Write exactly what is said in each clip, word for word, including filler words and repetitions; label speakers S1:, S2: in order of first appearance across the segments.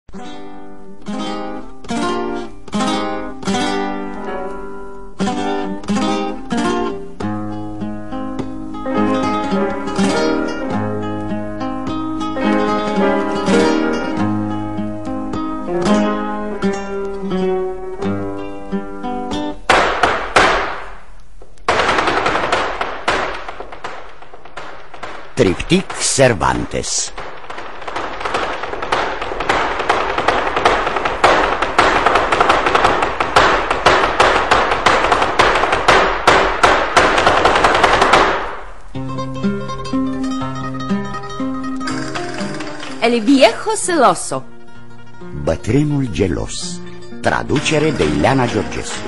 S1: Triptic Cervantes.
S2: El viejo celoso.
S1: Bătrânul gelos. Traducere de Ileana Georgescu.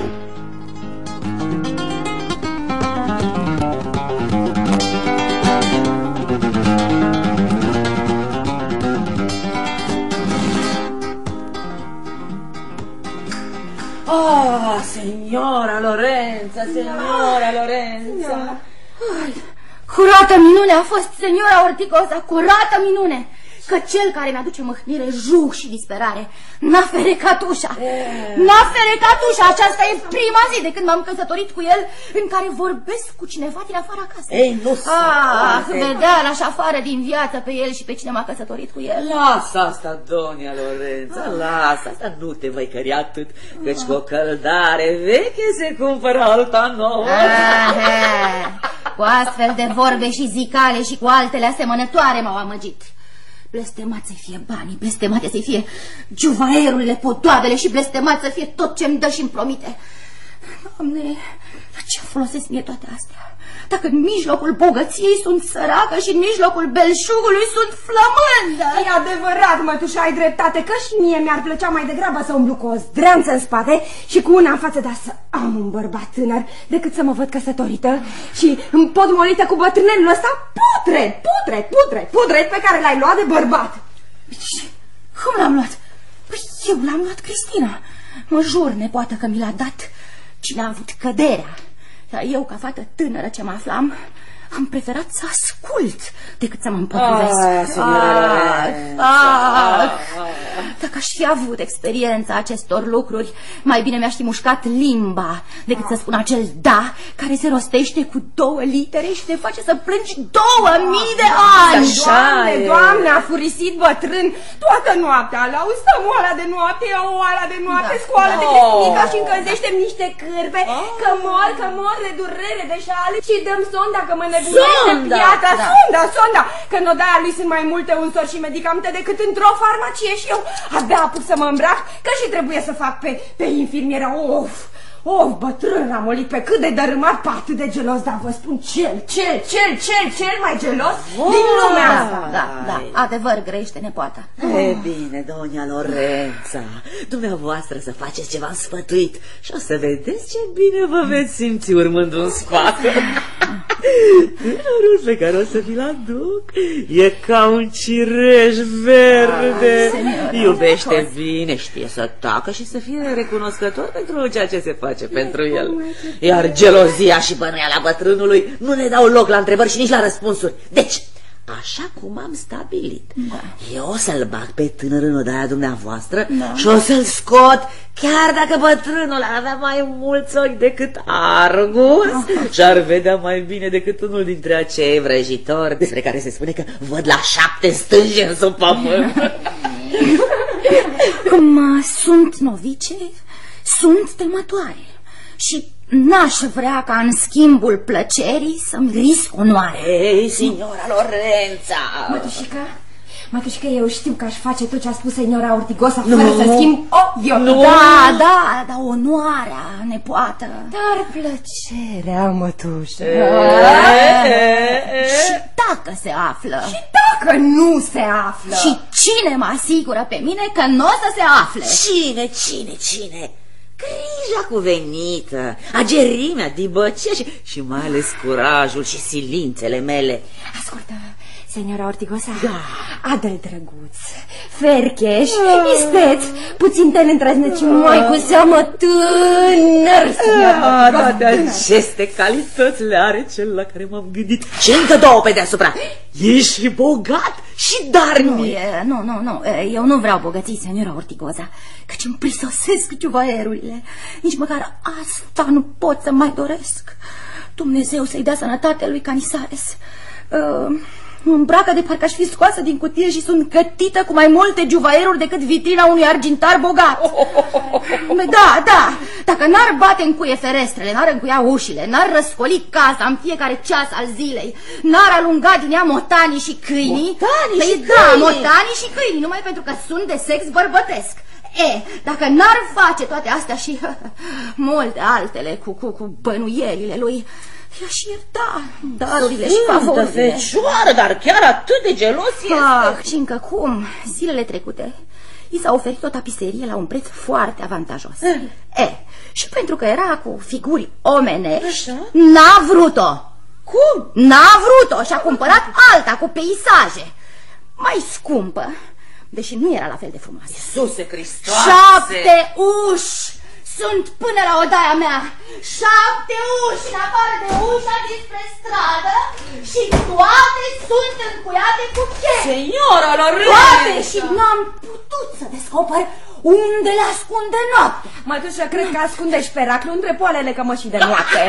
S3: Oh, signora Lorenza, signora Lorenza.
S4: Curată minune a fost, signora Ortigoza, curată minune. Că cel care mi-aduce mâhnire, juc și disperare n-a ferecat ușa. N-a ferecat ușa. Aceasta e prima zi de când m-am căsătorit cu el, în care vorbesc cu cineva din afara casei.
S3: Ei, nu se
S4: Ah,
S3: poate.
S4: vedea la și afară din viață pe el și pe cine m-a căsătorit cu el.
S3: Lasă asta, donia Lorenza, lasă asta, nu te văicări atât, căci cu o căldare veche se cumpără alta nouă.
S4: Ah, cu astfel de vorbe și zicale și cu altele asemănătoare m-au amăgit. Blestemat să fie banii, blestemat să fie juvaerurile, podoabele și blestemat să fie tot ce-mi dă și-mi promite. Doamne, la ce folosesc mie toate astea? Dacă în mijlocul bogăției sunt săracă și în mijlocul belșugului sunt flămândă.
S5: E adevărat, mătușa, ai dreptate, că și mie mi-ar plăcea mai degrabă să umblu cu o zdreanță în spate și cu una în față, dar să am un bărbat tânăr decât să mă văd căsătorită și împodmolită cu bătrânelul ăsta putred, putred, putred, putred pe care l-ai luat de bărbat.
S4: Cum l-am luat? Păi eu l-am luat, Cristina. Mă jur, nepoată, că mi l-a dat cine a avut căderea. Dar eu, ca fată tânără ce mă aflam, am preferat să ascult decât să mă împăduresc. Dacă aș fi avut experiența acestor lucruri, mai bine mi-aș fi mușcat limba decât să spun acel da care se rostește cu două litere și te face să plângi două mii de ani.
S5: Doamne, Doamne, a furisit bătrân toată noaptea. La ustă moala de noapte, ia o oala de noapte,
S4: Da.
S5: scoală de
S3: Oh.
S5: Cristica și încălzește-mi niște cârpe, că mor, că mor de durere de șale și dăm sonda, că mă nebunește
S3: Sonda!
S5: piatra,
S4: Da.
S5: sonda, sonda, că în odaia lui sunt mai multe unsori și medicamente decât într-o farmacie și eu abia apuc să mă îmbrac, că și trebuie să fac pe, pe infirmieră. Of, of, bătrân ramolit, pe cât de dărâmat, pe atât de gelos, dar vă spun cel, cel, cel, cel, cel mai gelos din lumea asta.
S4: Da, da, adevăr grește, nepoată.
S3: E bine, donia Lorenza, dumneavoastră să faceți ce v-am sfătuit și o să vedeți ce bine vă veți simți urmând un sfat. Tânărul pe care o să vi-l aduc e ca un cireș verde. Iubește bine, știe să tacă și să fie recunoscător pentru ceea ce se face pentru el. Iar gelozia și bănuiala bătrânului nu ne dau loc la întrebări și nici la răspunsuri. Deci, așa cum am stabilit, da. Eu o să-l bag pe tânăr în odaia dumneavoastră, da. Și o să-l scot, chiar dacă bătrânul ar avea mai mulți ochi decât Argus, da. Și ar vedea mai bine decât unul dintre acei vrăjitori despre care se spune că văd la șapte stânge în sub pământ.
S4: Cum uh, sunt novice, sunt temătoare și n-aș vrea ca în schimbul plăcerii să-mi risc onoare.
S3: Ei, signora Lorenza!
S5: Mătușică, mătușică, eu știu că aș face tot ce a spus signora Ortigosa fără să schimb o viotă.
S4: Da, da, da, onoarea, nepoată.
S5: Dar plăcerea, mătușă.
S4: Și dacă se află.
S5: Și dacă nu se află.
S4: Și cine mă asigură pe mine că nu o să se afle?
S3: Cine, cine, cine? Grija cuvenită, agerimea, dibăcia și, și mai ales curajul și silințele mele.
S5: Ascultă, Senora Ortigosa, da. Adă-l drăguț, fercheș, ah. isteț, puțin tel îndrăzneț și mai cu seamă tânăr, senora
S3: ah, toate aceste calități le are cel la care m-am gândit. Și încă două pe deasupra. E și bogat și darnic.
S4: Nu, e, nu, nu, nu, eu nu vreau bogății, senora Ortigosa, căci îmi prisosesc juvaierurile. Nici măcar asta nu pot să mai doresc. Dumnezeu să-i dea sănătate lui Canisares. Uh, îmbracă de parcă aș fi scoasă din cutie și sunt gătită cu mai multe juvaieruri decât vitrina unui argintar bogat. Da, da, dacă n-ar bate în cuie ferestrele, n-ar încuia ușile, n-ar răscoli casa în fiecare ceas al zilei, n-ar alunga din ea motanii și câinii.
S3: Motanii și
S4: da, câinii. motanii și câinii, numai pentru că sunt de sex bărbătesc. E, dacă n-ar face toate astea și multe altele cu, cu, cu bănuierile lui, i-aș ierta darurile și favorile.
S3: Fecioară, dar chiar atât de gelos este.
S4: Ah, și încă cum, zilele trecute i s-a oferit o tapiserie la un preț foarte avantajos. Mm. E, și pentru că era cu figuri omenești, n-a vrut-o.
S3: Cum?
S4: N-a vrut-o și a cumpărat alta cu peisaje, mai scumpă, deși nu era la fel de frumoasă.
S3: Iisuse Hristoase!
S4: Șapte uși sunt până la odaia mea. Șapte uși în afară de ușa dinspre stradă și toate sunt încuiate cu cheie.
S3: Senora Lorenzo!
S4: Toate, și n-am putut să descoper unde le ascunde noaptea.
S5: Mătușă, cred că ascundești peraclul între poalele cămășii de noapte.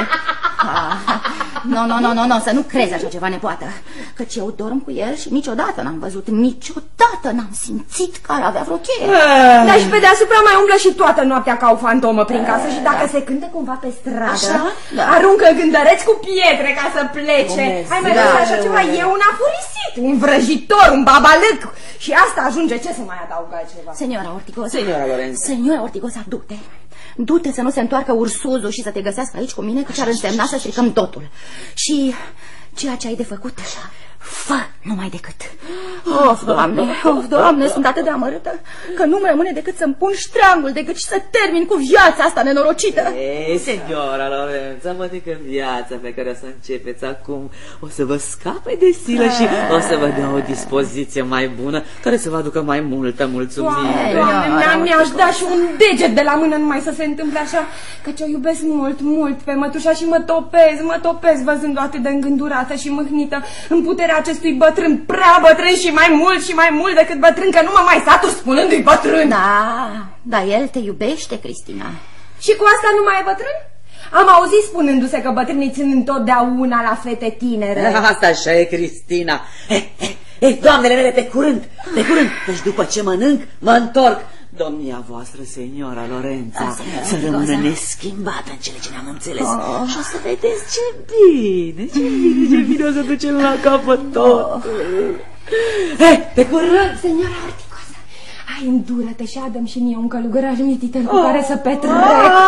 S4: Nu, nu, nu, nu, nu, să nu crezi așa ceva, nepoată, căci eu dorm cu el și niciodată n-am văzut, niciodată n-am simțit că ar avea vreo cheie.
S5: Dar și pe deasupra mai umblă și toată noaptea ca o fantomă prin casă și dacă se cântă cumva pe stradă,
S4: așa? Da.
S5: Aruncă gândăreți cu pietre ca să plece. Hai mai da, așa ceva, e un afurisit, un vrăjitor, un babalâc. Și asta ajunge, ce să mai adaugă ceva?
S4: Senora Ortigosa,
S3: Senora Lorenzo,
S4: Senora Ortigosa, du-te. Du-te să nu se întoarcă ursuzul și să te găsească aici cu mine, că ce-ar însemna să stricăm totul. Și ceea ce ai de făcut, așa, fă numai decât. Of, Doamne, of, Doamne, sunt atât de amărâtă că nu-mi rămâne decât să-mi pun ștreangul de gât și să termin cu viața asta nenorocită.
S3: Ei, Senora Lorenzo, mă zic că viața pe care o să începeți acum o să vă scape de silă și o să vă dea o dispoziție mai bună care să vă aducă mai multă mulțumire.
S5: Doamne, mi-aș da și un deget de la mână numai să se întâmple așa, căci o iubesc mult, mult pe mătușa și mă topez, mă topez văzând-o atât de îngândurată și mâhnită în puterea acestui bătrân, prea bătrân și mai mult și mai mult decât bătrân, că nu mă mai satur spunându-i bătrân.
S4: Da, dar el te iubește, Cristina.
S5: Și cu asta nu mai e bătrân? Am auzit spunându-se că bătrânii țin întotdeauna la fete tinere.
S3: Asta așa e, Cristina. Eh, eh, eh, doamnele mele, pe curând, pe curând, deci după ce mănânc, mă întorc. Domnia voastră, Senora Lorenzo, să rămână neschimbată în cele ce ne-am înțeles. Oh. Și o să vedeți ce bine, ce bine, ce bine o să ducem la capăt totul. Oh. Eh, pe curând,
S5: Senora Ortigosa, hai, îndură-te și adă-mi și mie un călugăraș mititel cu oh. care să petrec.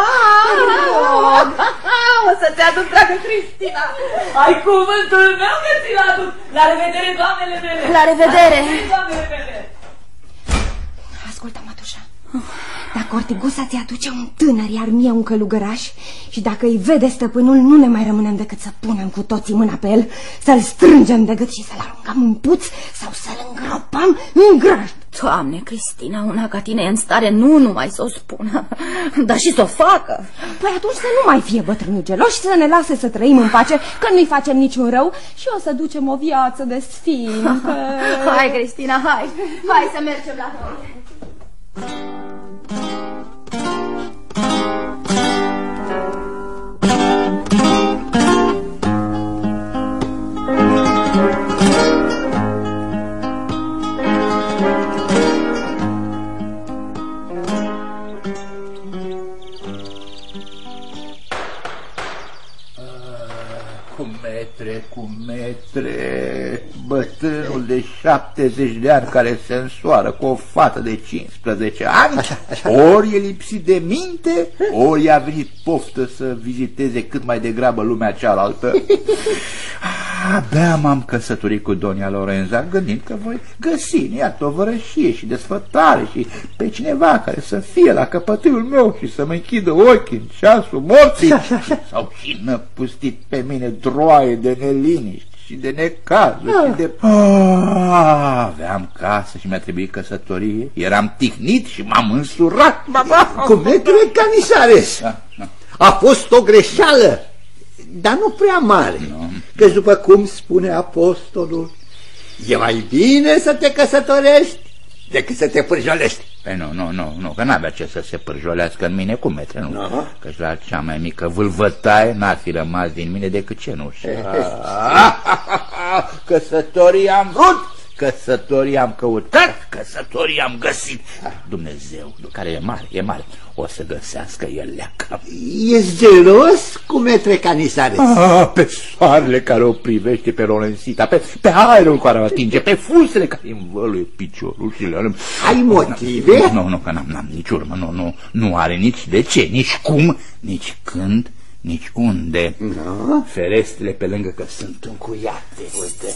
S3: Oh. O să te aduc, dragă Cristina. Ai cuvântul meu că ți-l aduc. La revedere, doamnele mele.
S4: La revedere.
S3: La revedere, doamnele mele.
S5: Ascultă, mătușa, dacă Ortigosa ți-aduce un tânăr, iar mie un călugăraș, și dacă îi vede stăpânul, nu ne mai rămânem decât să punem cu toții mâna pe el, să-l strângem de gât și să-l aruncăm în puț sau să-l îngropăm în grajd.
S4: Doamne, Cristina, una ca tine e în stare nu numai să o spună, dar și să o facă.
S5: Păi atunci să nu mai fie bătrânul gelos și să ne lase să trăim în pace, că nu-i facem niciun rău și o să ducem o viață de sfintă.
S4: Hai, Cristina, hai, hai să mergem la noi.
S2: Cu metre, cu metre, bătrânul de șaptezeci de ani care se însoară cu o fată de cincisprezece ani, așa, așa. Ori e lipsit de minte, ori a venit poftă să viziteze cât mai degrabă lumea cealaltă. Abia m-am căsătorit cu Donia Lorenzo, gândind că voi găsi în ea tovărășie și desfătare și pe cineva care să fie la căpătâiul meu și să mă închidă ochii în ceasul morții, sau și năpustit pe mine droaie de neliniști și de necazuri ah. și de... Ah, aveam casă și mi-a trebuit căsătorie. Eram tihnit și m-am însurat.
S6: Cumetre Canisares, da, da. A fost o greșeală, dar nu prea mare. No. Că după cum spune apostolul, e mai bine să te căsătorești decât să te pârjolești.
S2: Păi nu, nu, nu, nu, că n-avea ce să se pârjolească în mine cu metre, nu? No. Că-și la cea mai mică vâlvătaie n-ar fi rămas din mine decât cenușă. Căsătorii am vrut, căsătorii am căutat, căsătorii am găsit. Dumnezeu, care e mare, e mare, o să găsească el leacă.
S6: Ești gelos cu metre Canisares?
S2: Ah, pe soarele care o privește pe Lorenzita, pe, pe aerul care o atinge, pe fusele care învăluie piciorul și le...
S6: Ai motive?
S2: Nu, nu, nu, că n-am, n-am nici urmă, nu, nu, nu are nici de ce, nici cum, nici când, nici unde. No? Ferestrele pe lângă că sunt încuiate, uite.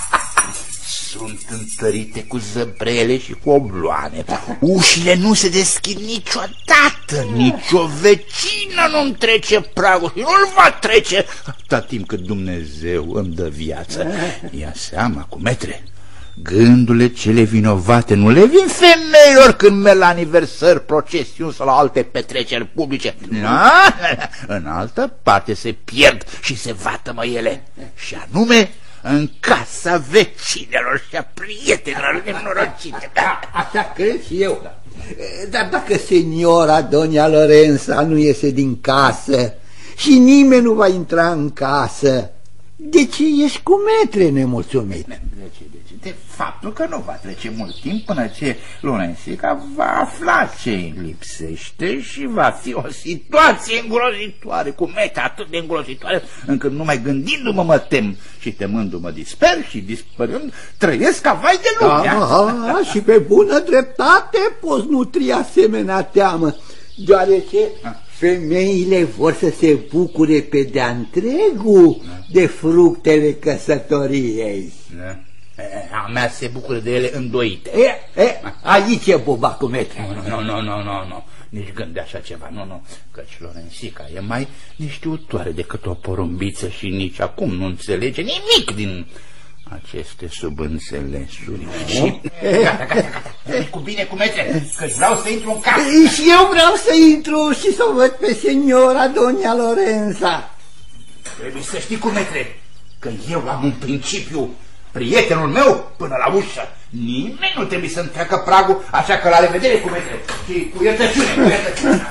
S2: Sunt întărite cu zăbrele și cu obloane. Ușile nu se deschid niciodată. Nici o vecină nu-mi trece pragul și nu-l va trece atâta timp cât Dumnezeu îmi dă viață. Ia seama, cu metre, gândurile cele vinovate nu le vin femeilor când merg la aniversări, procesiuni sau la alte petreceri publice. Na? În altă parte se pierd și se vatămă ele. Și anume în casa vecinelor și a prietenilor nenorocite.
S6: Așa cred și eu. Dar dacă seniora Doña Lorenza nu iese din casă și nimeni nu va intra în casă, de ce ești cu metre nemulțumit?
S2: De ce, de ce? De faptul că nu va trece mult timp până ce Lorenzica va afla ce îi lipsește și va fi o situație îngrozitoare, cu metre atât de îngrozitoare, încât numai gândindu-mă mă tem și temându-mă disper și dispărând trăiesc ca vai de lume.
S6: Aha, și pe bună dreptate poți nutri asemenea teamă, deoarece a. femeile vor să se bucure pe de-a întregul de fructele căsătoriei.
S2: Da. A mea se bucură de ele îndoite.
S6: E, e, aici e boba cu metre.
S2: Nu, nu, nu, nu, nu, nu. Nici gând de așa ceva, nu, nu. Căci Lorenzica e mai neștiutoare decât o porumbiță și nici acum nu înțelege nimic din aceste subînțelesuri. Și... Gata, gata, gata. Cu bine, cu metre, că vreau să intru în casă.
S6: Și eu vreau să intru și să o văd pe seniora Doña Lorenza.
S2: Trebuie să știi, cu metre, că eu am un principiu. Prietenul meu până la ușă. Nimeni nu trebuie să-mi treacă pragul, așa că la revedere, cu metre. Și cu iertăciune, cu iertăciune.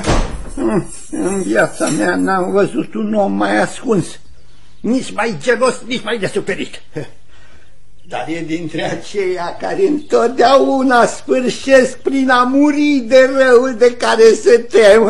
S6: În viața mea n-am văzut un om mai ascuns, nici mai gelos, nici mai desuperit. Dar e dintre aceia care întotdeauna sfârșesc prin a muri de răul de care se tem.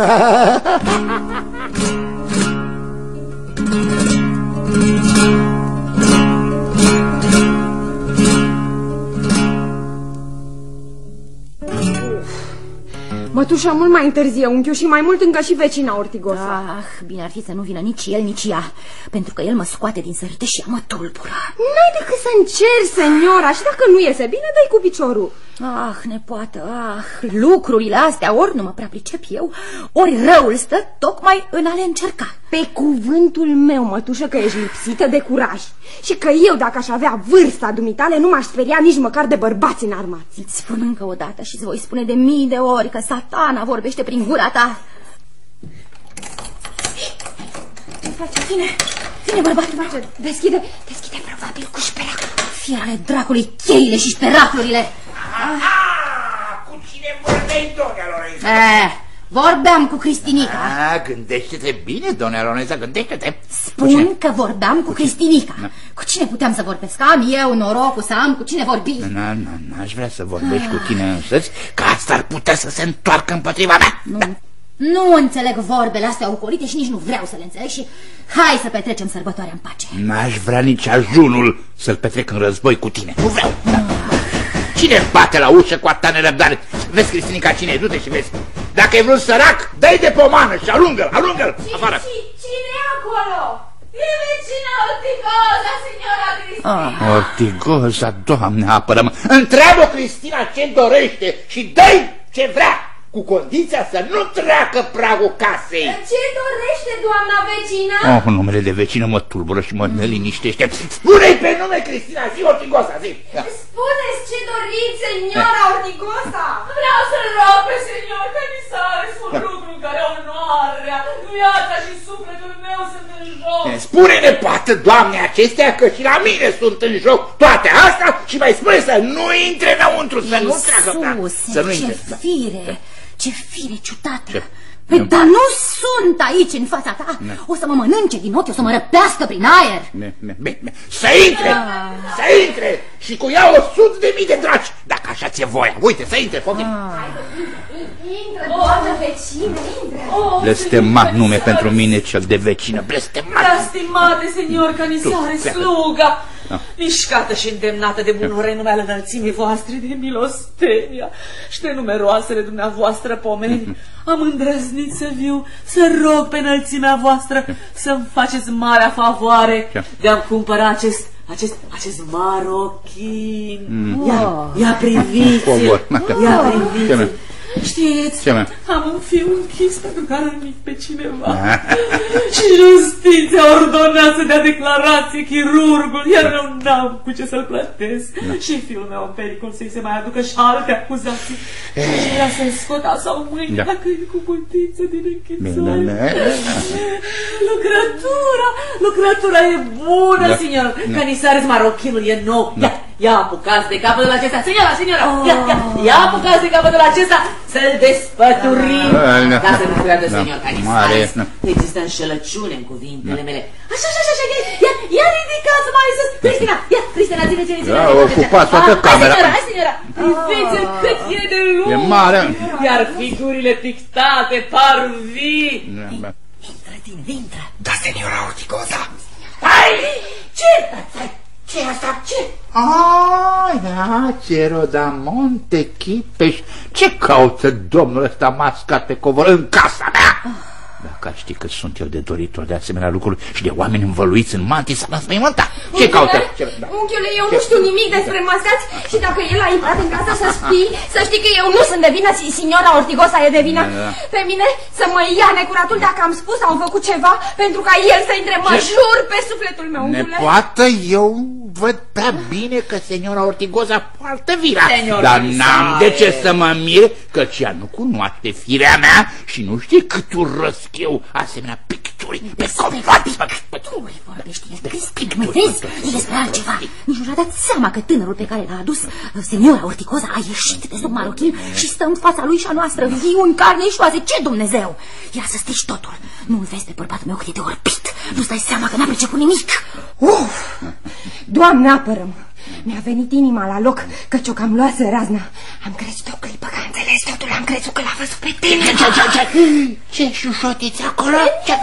S5: Mătușa mult mai întârzie, unchiul, și mai mult încă și vecina Ortigosa.
S4: Ah, bine ar fi să nu vină nici el, nici ea, pentru că el mă scoate din sărite și mă tulbură.
S5: N-ai decât să încerci, seniora, și dacă nu iese bine, dă-i cu piciorul.
S4: Ah, nepoată, ah, lucrurile astea ori nu mă prea pricep eu, ori răul stă tocmai în a le încerca.
S5: Pe cuvântul meu, mătușă, că ești lipsită de curaj și că eu, dacă aș avea vârsta dumitale, nu m-aș speria nici măcar de bărbați înarmați.
S4: Îți spun încă o dată și îți voi spune de mii de ori că Satana vorbește prin gura ta. Ce face? Vine, vine bărbatul meu.
S5: Deschide, deschide probabil cu șperacul.
S4: Fiarele dracului, cheile și șperaclurile.
S2: Aha! Cu cine vorbeai, Doña Lorenza?
S4: Eh, vorbeam cu Cristinica.
S2: Ah, gândește-te bine, Doña Lorenza, gândește-te.
S4: Spun că vorbeam cu Cristinica. Cu cine puteam să vorbesc? Am eu norocul să am cu cine vorbi.
S2: N-aș vrea să vorbești cu tine însăți, că asta ar putea să se întoarcă împotriva mea.
S4: Nu, nu înțeleg vorbele astea ocolite și nici nu vreau să le înțeleg și hai să petrecem sărbătoarea în pace.
S2: N-aș vrea nici ajunul să-l petrec în război cu tine. Nu vreau. Da. Cine bate la ușă cu atâta nerăbdare? Vezi, Cristinica, cine e? Du-te și vezi. Dacă e vreun sărac, dă-i de pomană și alungă-l, alungă-l afară.
S7: Cine e acolo? E vecina Ortigosa, signora Cristina.
S2: Ah. Ortigosa, Doamne, apără-mă. Întreabă Cristina ce dorește și dă-i ce vrea. cu condiția să nu treacă pragul casei.
S7: Ce dorește doamna vecină?
S2: Oh, numele de vecină mă tulbură și mă neliniștește. Spune-i pe nume, Cristina, zi Ortigosa, zi.
S7: Spuneți ce doriți, seniora Ortigosa. Vreau să-l rog pe senior Canisare, sunt lucru în care onoarea, viața și sufletul meu sunt în joc.
S2: Spune-ne, poate, Doamne, acestea, că și la mine sunt în joc toate astea și mai spune să nu intre înăuntru, să nu treacă prag. Să nu intre.
S4: Ce fire, ce fire ciudată. Ce? Păi, dar nu sunt aici în fața ta. Ne. O să mă mănânce din ochi, o să mă răpească prin aer.
S2: Ne, ne, ne, ne. Să intre, ah. să intre și cu ea o sută de mii de dragi, dacă așa ți-e voia. Uite, să intre, poftim.
S7: Ah. Intră, doamnă vecină, intră.
S2: Blestemat nume pentru mine cel de vecină, blestemat.
S3: Blastimate, senior Canisare, sluga, mișcată și îndemnată de bunul nume al înălțimii voastre, de milostenia și de numeroasele dumneavoastră pomeni, am îndrăznit să viu, să rog pe înălțimea voastră să-mi faceți marea favoare de a-mi cumpăra acest Acest, acest marochin. Mm. Ia, ia priviți-l, ia priviți-l. Știți, am un fiu închis pentru că a rănit pe cineva și justiția ordonează să dea declarație chirurgul, iar eu n-am cu ce să-l plătesc și fiul meu în pericol să-i se mai aducă și alte acuzații și era să-i scot sau mâine dacă e cu putință din închisoare. Lucrătura, lucrătura e bună, signor Canisare, marochinul e nou. Ia, ia apucați de capătul acesta, signora, signora, ia, ia, ia apucați de capătul acesta să-l despăturim. Ca să nu creadă, signor Canisare, există înșelăciune în cuvintele mele. Așa, așa, așa, ia, ia ridicați mai sus. Cristina, ia, Cristina, ține, ține, ține.
S2: Ia, ocupați toată camera.
S3: Hai, signora, hai, signora, priviți-l cât e de lung.
S2: E mare.
S3: Iar figurile pictate par vii.
S4: Intră, tine, intră.
S2: Da, signora Ortigosa.
S3: Hai, ce?
S2: Ce e asta? Ce? Ai, da, Cerodamonte Chipeș. Ce caută domnul ăsta mascat pe covor în casa mea? Dacă ar ști că sunt eu de doritor de asemenea lucruri și de oameni învăluiți în mantii să înspăimânta. Ce caută?
S7: Unchiule, eu nu știu nimic despre mascați și dacă el a intrat în casă să știi, să știi că eu nu sunt de vină, signora Ortigosa e de vină. Pe mine să mă ia necuratul dacă am spus sau am făcut ceva pentru ca el să intre, mă jur pe sufletul meu, unchiule.
S2: Nepoată, eu văd prea bine că signora Ortigosa poartă vina, dar n-am de ce să mă mir, căci ea nu cunoaște firea mea și nu știe cât urăsc eu asemenea picturi pe covor.
S4: Tu îi vorbești despre stigme, vezi? E despre altceva. Nici nu și-a dat seama că tânărul pe care l-a adus seniora Ortigosa a ieșit de sub marochin și stă în fața lui și a noastră, viu în carne și oase. Ce Dumnezeu? Ia să strici totul. Nu-l vezi pe bărbatul meu cât e de orpit. Nu-ți dai seama că n-a priceput nimic.
S5: Uf! Doamne, apără-mă! Mi-a venit inima la loc, căci o cam luase razna. Am crezut o clipă că a înțeles totul, am crezut că l-a văzut pe tine.
S2: Ce șușotiți acolo?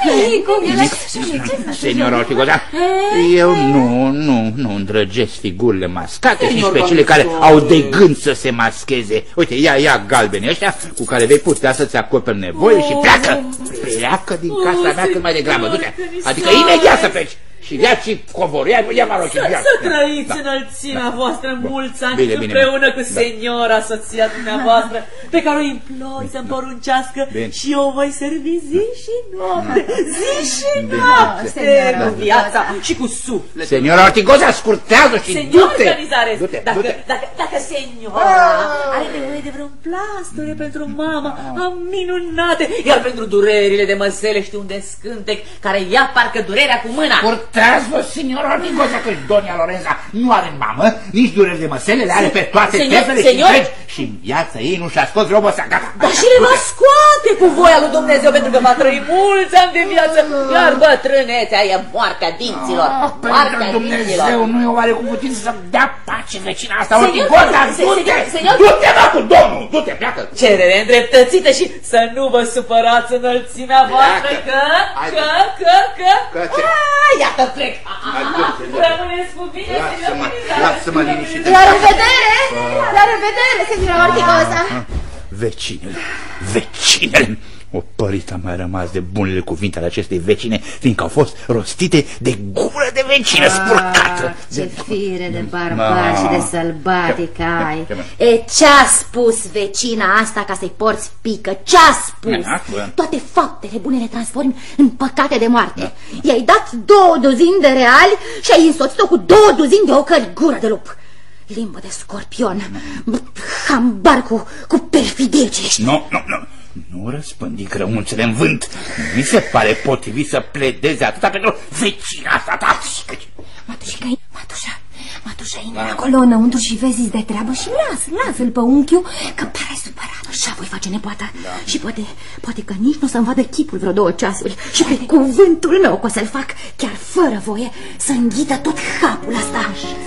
S2: Seniora Ortigosa, eu nu, nu, nu îndrăgesc figurile mascate și pe cele care au de gând să se mascheze. Uite, ia, ia galbenii ăștia cu care vei putea să-ți acoperi nevoie și pleacă. Pleacă din casa mea cât mai degrabă, du-te. Adică imediat să pleci. Și ia și covoria, ia marochin.
S3: Să trăiți înălțimea voastră mulți ani împreună cu seniora, soția dumneavoastră, pe care o implor să-mi poruncească și eu voi servi zi și noapte, zi și noapte, cu viața și cu sufletul.
S2: Seniora Ortigosa, scurtează și du-te!
S3: Dacă seniora are nevoie de vreun plasture pentru mama, am minunate, iar pentru durerile de măsele știu un descântec care ia parcă durerea cu mâna.
S2: Curtează-vă, signora Ortigosa, că Donia Lorenza nu are mamă, nici dureri de măsele, le are pe toate tefele și întregi și în viața ei nu și-a scos robul ăsta, gata.
S3: Dar și le va scoate cu voia lui Dumnezeu, pentru că va trăi mulți ani de viață, iar bătrânețea e moartea dinților, moartea dinților.
S2: Dumnezeu nu e oare cu putință să-mi dea pace vecina asta, Ortigosa, du-te, du-te, mă, cu domnul, du-te, pleacă.
S3: Cerere îndreptățită și să nu vă supărați înălțimea voastră, că, că, că, că, că, iată plec. Rămâneți cu bine,
S2: lasă-mă liniștit.
S4: La revedere, la revedere, seniora Ortigosa.
S2: Vecinele, vecinele, O părită a mai rămas de bunele cuvinte ale acestei vecine, fiindcă au fost rostite de gură de vecină spurcată.
S4: Ce fire de barbar și de sălbatic ai. E, ce-a spus vecina asta ca să-i porți pică? Ce-a spus? Toate faptele bune le transformi în păcate de moarte. I-ai dat două duzini de reali și ai însoțit-o cu două duzini de ocări, gură de lup. Limbă de scorpion, hambar cu, cu perfidie ce ești.
S2: Nu, nu, nu. Nu răspândi grăunțele în vânt. Nu mi se pare potrivit să pledeze atâta pentru vecina asta ta.
S5: Matușica, Matușa, Matușa, intră acolo înăuntru și vezi de treabă și lasă, lasă-l pe unchiul, că pare supărat. Așa voi face nepoata. Da. Și poate, poate că nici nu o să-mi vadă chipul vreo două ceasuri. Și pe cuvântul meu că o să-l fac chiar fără voie să înghită tot hapul ăsta.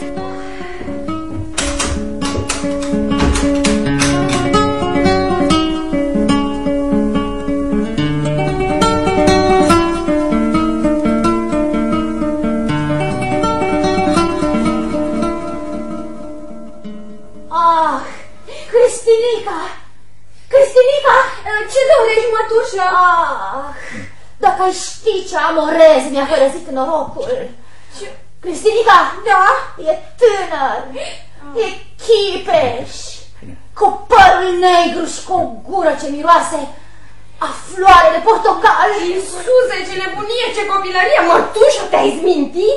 S4: Cristinica! Cristinica!
S7: Ce dorești, mătușă?
S4: Ah, dacă știi ce amorez mi-a părăsit norocul.
S7: Ce?
S4: Cristinica!
S7: Da?
S4: E tânăr, e chipeș, cu părul negru și cu o gură ce miroase a floare de portocal.
S7: Iisuse, ce nebunie, ce copilărie! Mătușă, te-ai zmintit?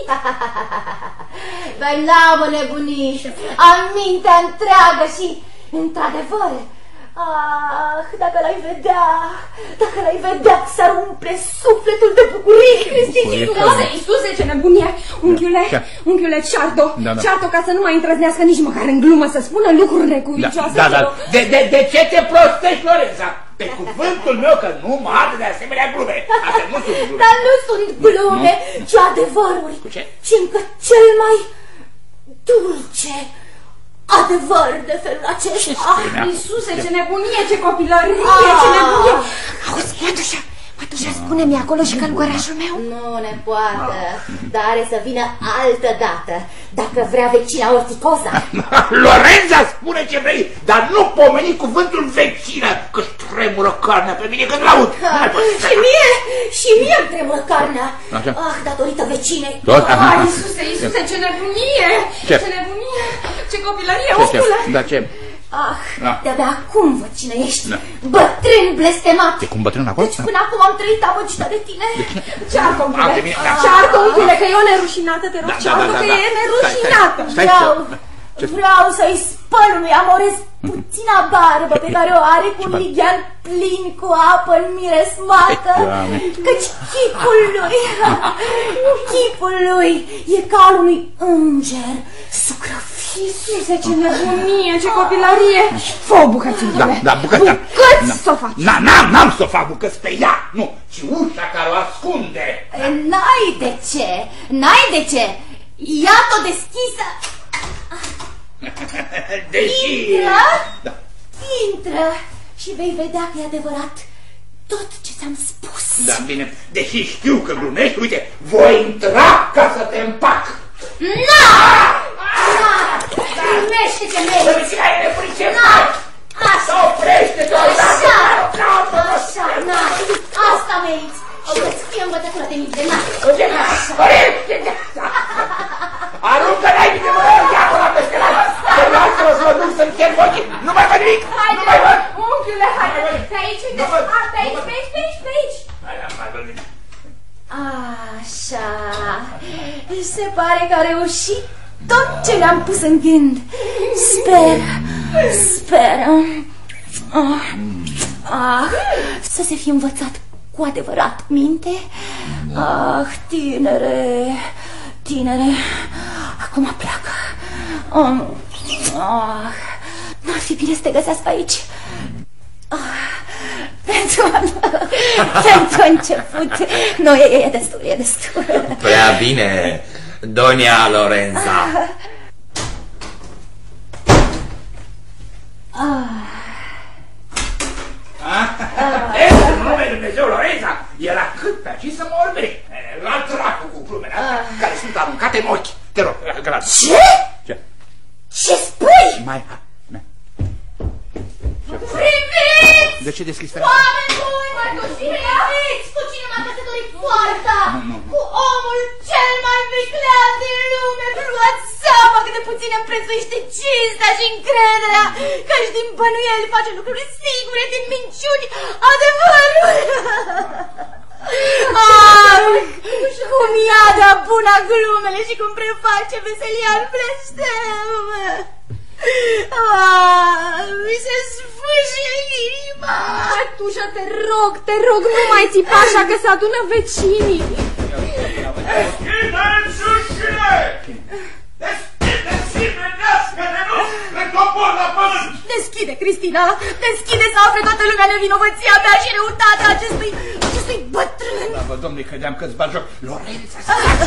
S4: Dar n-am nebunit, am mintea întreagă și, într-adevăr, ah, dacă l-ai vedea, dacă l-ai vedea, s-ar umple sufletul de bucurie, Cristinica.
S7: Iisuse, Iisuse, ce nebunie! Unchiule, unchiule, ceartă-o,
S2: da, da.
S7: ceartă-o ca să nu mai îndrăznească nici măcar în glumă să spună lucruri necuvicioase.
S2: Da, da, da. De, de, de ce te prostești, Lorenza? Pe cuvântul meu că nu mă arde de asemenea glume. Astea nu sunt glume.
S4: Dar nu sunt glume, ci adevăruri.
S2: Cu ce?
S4: Și încă cel mai dulce adevăr de felul acesta.
S7: Ah, Iisuse, ce nebunie, ce copilărie, ah. ce nebunie. Auzi, Matușa, Matușa, spune-mi acolo și călugărașul meu.
S4: Nu ne poate, dar are să vină altă dată, dacă vrea vecina Orticosa.
S2: Lorenza, spune ce vrei, dar nu pomeni cuvântul vecină, că-și tremură carnea pe mine când l-aud.
S4: Și mie, și mie îmi tremură carnea. Așa. Ah, datorită vecinei.
S2: Tot?
S7: Ah, Iisuse, Iisuse, ce nebunie, ce, ce nebunie, ce copilărie, omule.
S2: Da, ce?
S4: Ah, da. De-abia acum văd cine ești, da. Bătrân blestemat.
S2: De cum bătrân acolo?
S4: Deci până acum am trăit amăgită de tine.
S7: Ceartă, unchiule, ceartă, unchiule, că e o nerușinată, te rog, ceartă, că e nerușinată.
S4: Vreau, vreau să-i spăl lui amorez puțina barbă pe care o are cu un lighean plin cu apă miresmată, căci chipul lui, chipul lui e ca al unui înger sucrăvit.
S7: Iisuse, ce nebunie, ce copilărie. Fă o bucăți,
S2: da, da, bucăți,
S7: bucăți să o faci.
S2: N-am să o fac bucăți pe ea, nu, ci ușa care o ascunde.
S4: N-ai de ce, n-ai de ce, ia-t-o deschisă.
S2: Deși...
S4: Intră,
S2: da.
S4: intră și vei vedea că e adevărat tot ce ți-am spus.
S2: Da, bine, deși știu că glumești, uite, voi intra ca să te împac.
S4: Na! Na! Primește-te, mei!
S2: Să-mi ai nepricepat! Așa! Oprește-te!
S4: Așa! Așa, na! Asta meriți! Și că-ți fie învățătură de minte, na! Așa!
S2: Aruncă n-ai de mă ia acolo pe stelat! Să lasă o să mă duc să-mi cer ochii! Nu mai văd nimic! Nu mai văd!
S7: Unchiule, haide! Pe aici, uite! Pe aici, pe aici, pe aici, pe aici!
S2: Hai, nu mai văd nimic!
S4: Așa, se pare că a reușit tot ce le-am pus în gând. Sper, sper ah, ah, să se fi învățat cu adevărat minte. Ah, tinere, tinere, acum pleacă. Ah, ah, n-ar fi bine să te găsească aici. Ah, pentru, pentru început. Nu, e, e destul, e destul.
S8: Prea bine, Donia Lorenza.
S2: Ah. Ah. Numele Dumnezeu, Lorenza, era cât pe aici să mă orbire. La dracu cu glumele astea, care sunt aruncate în ochi. Te rog, gălat.
S4: Ce?
S2: Ce?
S4: Ce spui?
S2: Mai, mai.
S4: Priviți!
S2: De ce deschizi fereastra?
S4: Oameni buni, mă Aveți cu cine m-a căsătorit foarta! Cu omul cel mai viclean din lume! Luați seama cât de puțin îmi prețuiește cinstea și încrederea, că-și din bănuieli face lucruri sigure, din minciuni adevărul! Ah, cum ia de-a buna glumele și cum preface veselia în blestem! Ah, mi se sfâșie inima!
S7: Mătușă, te rog, te rog, nu mai țipa așa că se adună vecinii!
S9: Deschideți ușile! Deschideți imenească de nu le cobor la pământ!
S4: Deschide, Cristina! Deschide să afle toată lumea nevinovăția mea și răutatea acestui, acestui bătrân!
S2: Da, bă, domnule, credeam că-ți bagi joc. Lorența,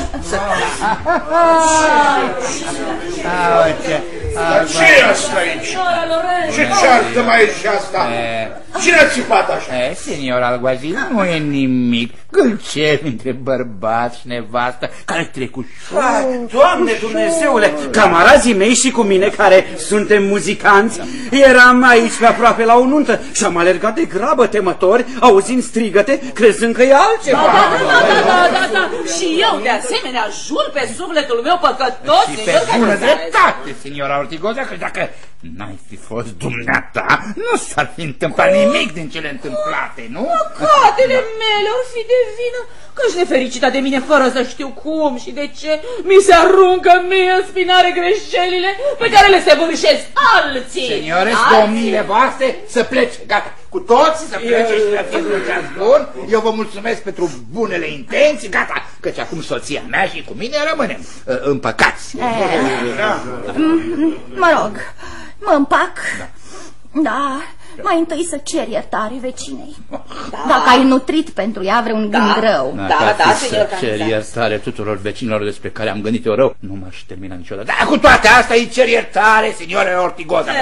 S9: ce e asta aici? Ce ceartă mai e și asta? Cine a țipat așa?
S2: E, senior Alguazil, nu e nimic. Gâlcel între bărbat și nevastă care trec ușor.
S10: Doamne Dumnezeule, camarazii mei și cu mine, care suntem muzicanți, eram aici pe aproape la o nuntă și am alergat de grabă temători, auzind strigăte, crezând că e altceva.
S3: Da, da, da, da, da, da, da. Și eu, de asemenea, jur pe sufletul meu păcătos.
S2: Și pe bună dreptate, seniora Ortigoza, că dacă n-ai fi fost dumneata, nu s-ar fi întâmplat nimic din cele întâmplate, nu?
S3: Păcatele mele or fi de vină, că-și nefericita de mine fără să știu cum și de ce mi se aruncă mie în spinare greșelile pe care le săvârșesc alții.
S2: Seniore, domniile voastre, să plece, gata, cu toți să plece și să fie un ceas bun. Eu vă mulțumesc pentru bunele intenții, gata, căci acum soția mea și cu mine rămânem uh, împăcați.
S4: Mă rog, mă împac. Da. Mai întâi să cer iertare vecinei. Da. Dacă ai nutrit pentru ea vreun gând
S3: da.
S4: rău.
S3: Da, da, da,
S2: să cer iertare tuturor vecinilor despre care am gândit eu rău, nu m-aș termina niciodată. Dar cu toate astea îi cer iertare, signore Ortigoza.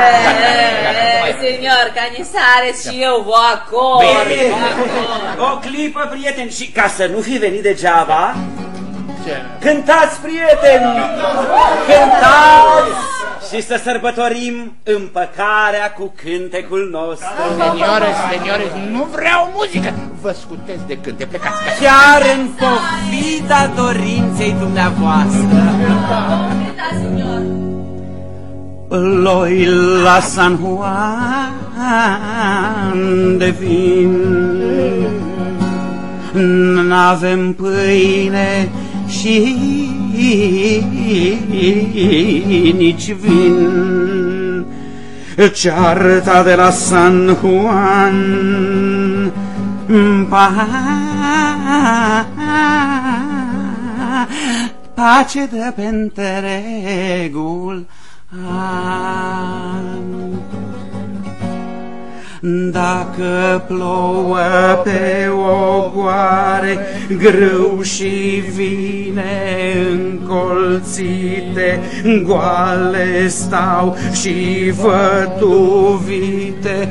S3: Senior Canizares, și eu vă acord.
S10: O clipă, prieteni, și ca să nu fi venit degeaba, cântați, prieteni! Cântați! Și să sărbătorim împăcarea cu cântecul nostru.
S2: Seniore, seniore, nu vreau muzică. Vă scutez de cânte, plecați.
S10: Chiar în pofida dorinței dumneavoastră.
S3: Da, senior.
S10: Loi la San Juan de vin, n-avem pâine și nici vin. Cearta de la San Juan, pa, pace de pe întregul an. Dacă plouă pe ogoare grâu și vine încolțite, goale stau și văduvite,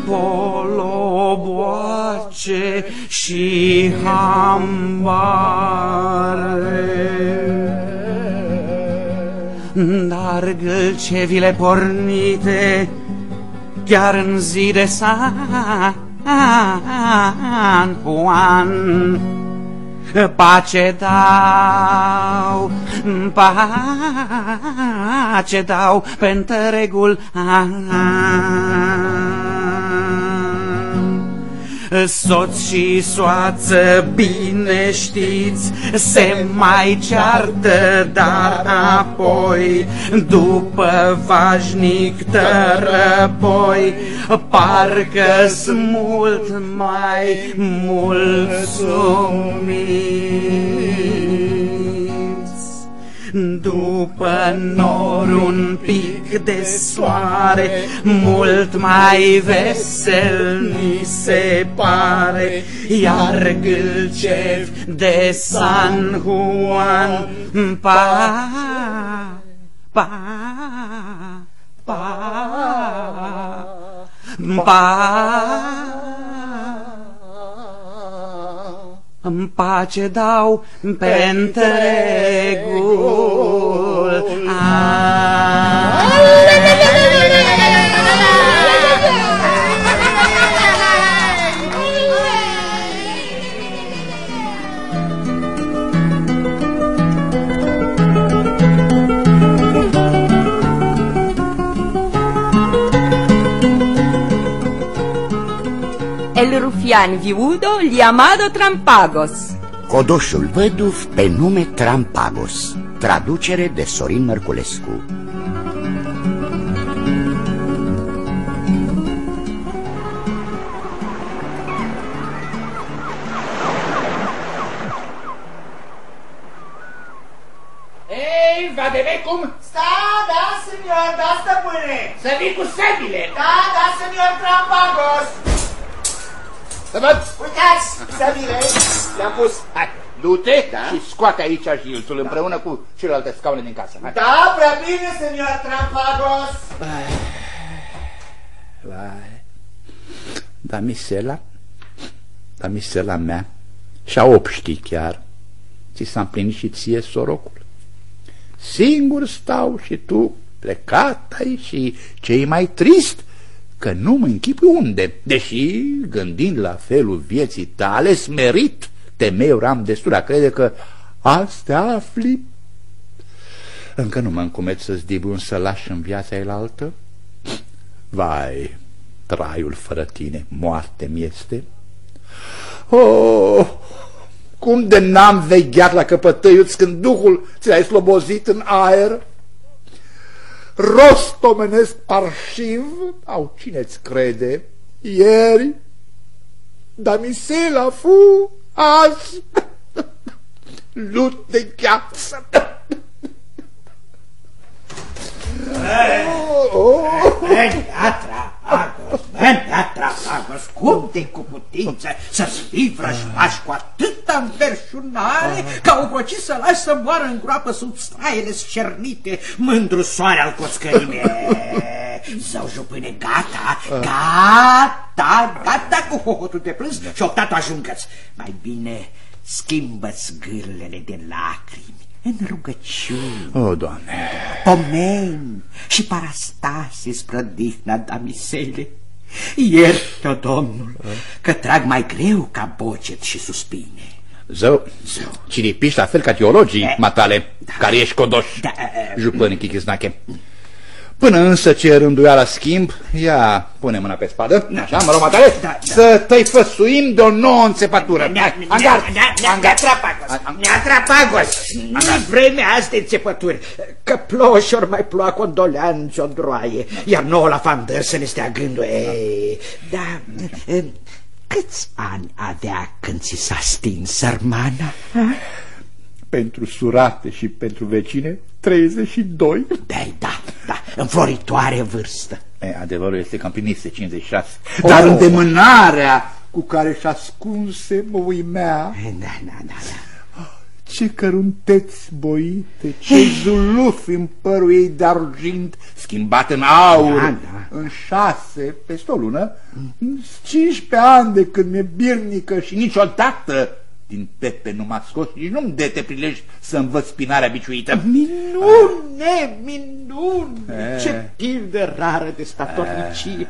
S10: boloboace și hambare. Dar gâlcevile pornite chiar în zi de San Juan, pace dau, pace dau pe întregul an. Soț și soață, bine știți, se mai ceartă, dar apoi, după vașnic tărăpoi, parcă-s mult mai mulțumiți. După nor un pic de soare, mult mai vesel ni se pare, iar gâlcevi de San Juan, pa, pa, pa, pa, în pace dau pe întregul an.
S11: El rufian viudo llamado Trampagos.
S1: Codoșul văduv pe nume Trampagos. Traducere de Sorin Mărculescu.
S9: Ei, va de cum?
S6: Sta, da, senior, da, stăpâne.
S9: Să vii cu săbile.
S6: Da, da, senior Trampagos.
S9: Să văd.
S6: Uitați, săbile.
S9: Le-am pus. Hai, du-te da? și scoate aici jilțul da. împreună cu celelalte scaune din casă. Hai.
S6: Da, prea bine, senior Trampagos.
S2: Vai. Damisela, damisela mea, și-a obști chiar, ți s-a împlinit și ție sorocul. Singur stau și tu plecat ai și ce-i mai trist, că nu mă închipui unde, deși, gândind la felul vieții tale, smerit, temeiuri am destul a crede că azi te afli. Încă nu mă încumet să-ți dibu un sălaș în viața elaltă. Vai, traiul fără tine, moarte mi-este. Oh, cum de n-am vegheat la căpătăiuți când duhul ți l-ai slobozit în aer? Rost omenesc parșiv, au cine-ți crede, ieri, Damisela fu azi, lut de gheață.
S6: Agos, Agos, cum te cu putință să-ți fii vrăjmaș cu atâta înverșunare ca o coci să lași să moară în groapă sub straiele scernite, mândru soare al coscărime. Zău, jupâne, gata, gata, gata cu hohotul de plâns și optatul ajungă-ți. Mai bine schimbă-ți gârlele de lacrimi în rugăciuni,
S2: o, Doamne,
S6: pomeni și parastase spre odihna Damisele. Ierte-o, Domnul, că trag mai greu ca bocet și suspine.
S2: Zău, ciripiși la fel ca teologii, matale, da. Care ești codoș, da. Jupâni chichiznache. Până însă ce rânduiala schimb, ia, pune mâna pe spadă, așa, mă rog, matale, da, da. Să te-i făsuim de o nouă înțepătură.
S6: Angar, Neatrapagos, nu-i vremea azi de înțepături, că plouă și ori mai ploua condoleanți o droaie, iar nouă la fandăr să ne stea gândul. Ei, da, câți ani avea când ți s-a stins sărmana?
S2: Pentru surate și pentru vecine, treizeci și doi.
S6: Da, da, da, înfloritoare vârstă.
S2: E, adevărul este că împlinise cincizeci și șase. Oh. Dar îndemânarea cu care și ascunse mă uimea.
S6: Da, da, da, da.
S2: Ce cărunteți boite, ce zulufi în părul ei de argint, schimbat în aur, da, da. În șase, peste o lună, în cincisprezece ani de când mi-e birnică și niciodată din pepe nu m-a scos, nici nu-mi dete prilej să învăț spinarea biciuită.
S6: Minune, minune, ce pildă rară de statornicie.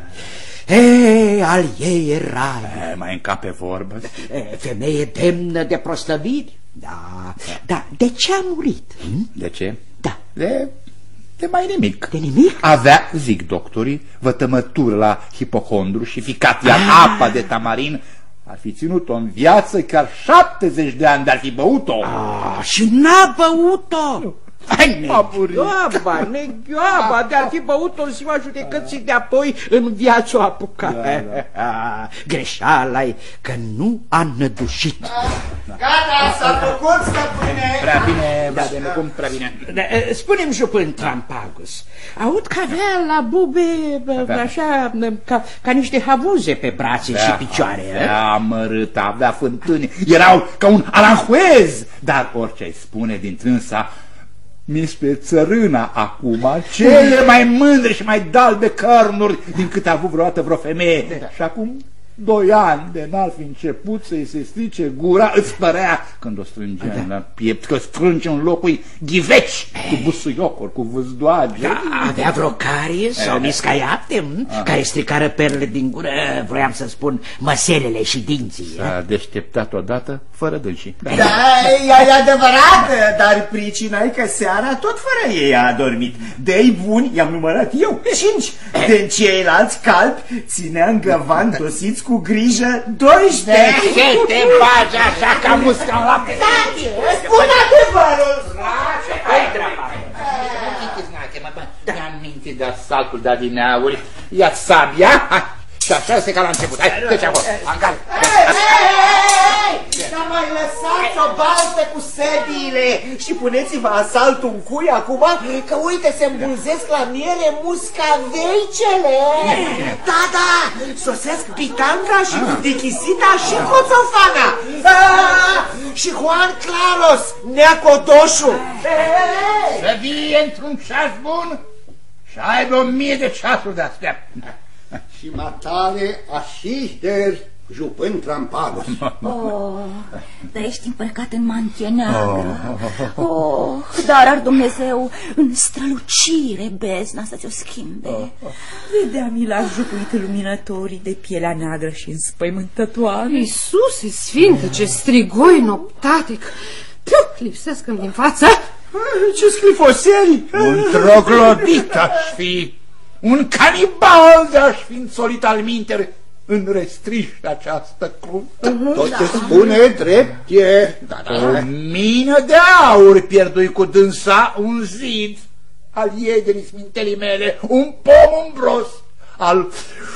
S6: E, al ei e rai.
S2: E, mai încape vorbă.
S6: E, femeie demnă de prostăviri. Da, da, de ce a murit? Hm?
S2: De ce?
S6: Da.
S2: De... de mai nimic.
S6: De nimic?
S2: Avea, zic doctorii, vătămătură la hipohondru și ficat iar apa de tamarin. Ar fi ținut-o în viață chiar șaptezeci de ani de ar fi băut-o.
S6: Ah, și n-a băut-o.
S2: Negioaba,
S6: negioaba, de ar fi băut-o în ziua judecății de apoi în viață o apuca. Da, da. Greșeala-i că nu a nădușit.
S12: Gata, s-a făcut, stăpâne.
S2: Prea bine, da, de cum prea bine.
S6: Spune-mi, jupân Trampagos, aud că avea la bube așa ca, ca niște havuze pe brațe da, și picioare.
S2: Avea mărât, avea fântâni, erau ca un aranjuez, dar orice ai spune din trânsa, mi-spre țărâna acum cele mai mândre și mai dalbe cărnuri din cât a avut vreodată vreo femeie. Da. Și acum doi ani de n-ar fi început să-i se strice gura, îți părea când o strângea da. La piept că strânge în locul ghiveci cu busuiocuri, cu vâzdoage.
S6: Da, avea vreo carie sau miscaiate care stricară perle din gură, vroiam să spun măselele și dinții.
S2: S-a deșteptat odată fără dânsii.
S12: Da, da, e adevărat, dar pricina e că seara tot fără ei a adormit. De-i buni, i-am numărat eu, cinci. De ceilalți calpi ținea în găvan dosiți Fiți cu grijă, doiște!
S2: De ce te bagi așa ca musca în lapte?
S12: Taci! Spune adevărul!
S2: Hai, treaba! Mi-am mintit de asaltul de adineauri. Ia-ți sabia, hai! Și așa este ca la început. Hai, treci acolo. Angal.
S12: Dar mai lăsați o baltă cu sediile și puneți-vă asaltul în cui acum, că uite, se îmbulzesc la miere muscaveicele. Da, da, sosesc Pitanga și Dichisita și Coțofana. Și Juan Claros, Neacodoșu.
S2: Să vie într-un ceas bun și aibă o mie de ceasuri de-astea.
S6: Și matale așișter jupân Trampagos.
S4: Oh, dar ești împărcat în mantie neagră. Oh, dar ar Dumnezeu în strălucire bezna să ți-o schimbe.
S11: Vedeam-i la jucuit luminătorii de pielea neagră și înspăimântătoare.
S5: Iisuse sfinte, ce strigoi noptatic! Puh, lipsesc-mi din față.
S12: Ce sclifoseri!
S2: Un troglodit aș fi, un canibal de-aș fi însolit al minter în restriște această crută.
S6: Tot ce spune drept e.
S2: O mină de aur pierdui cu dânsa un zid al iederii smintelii mele, un pom umbros al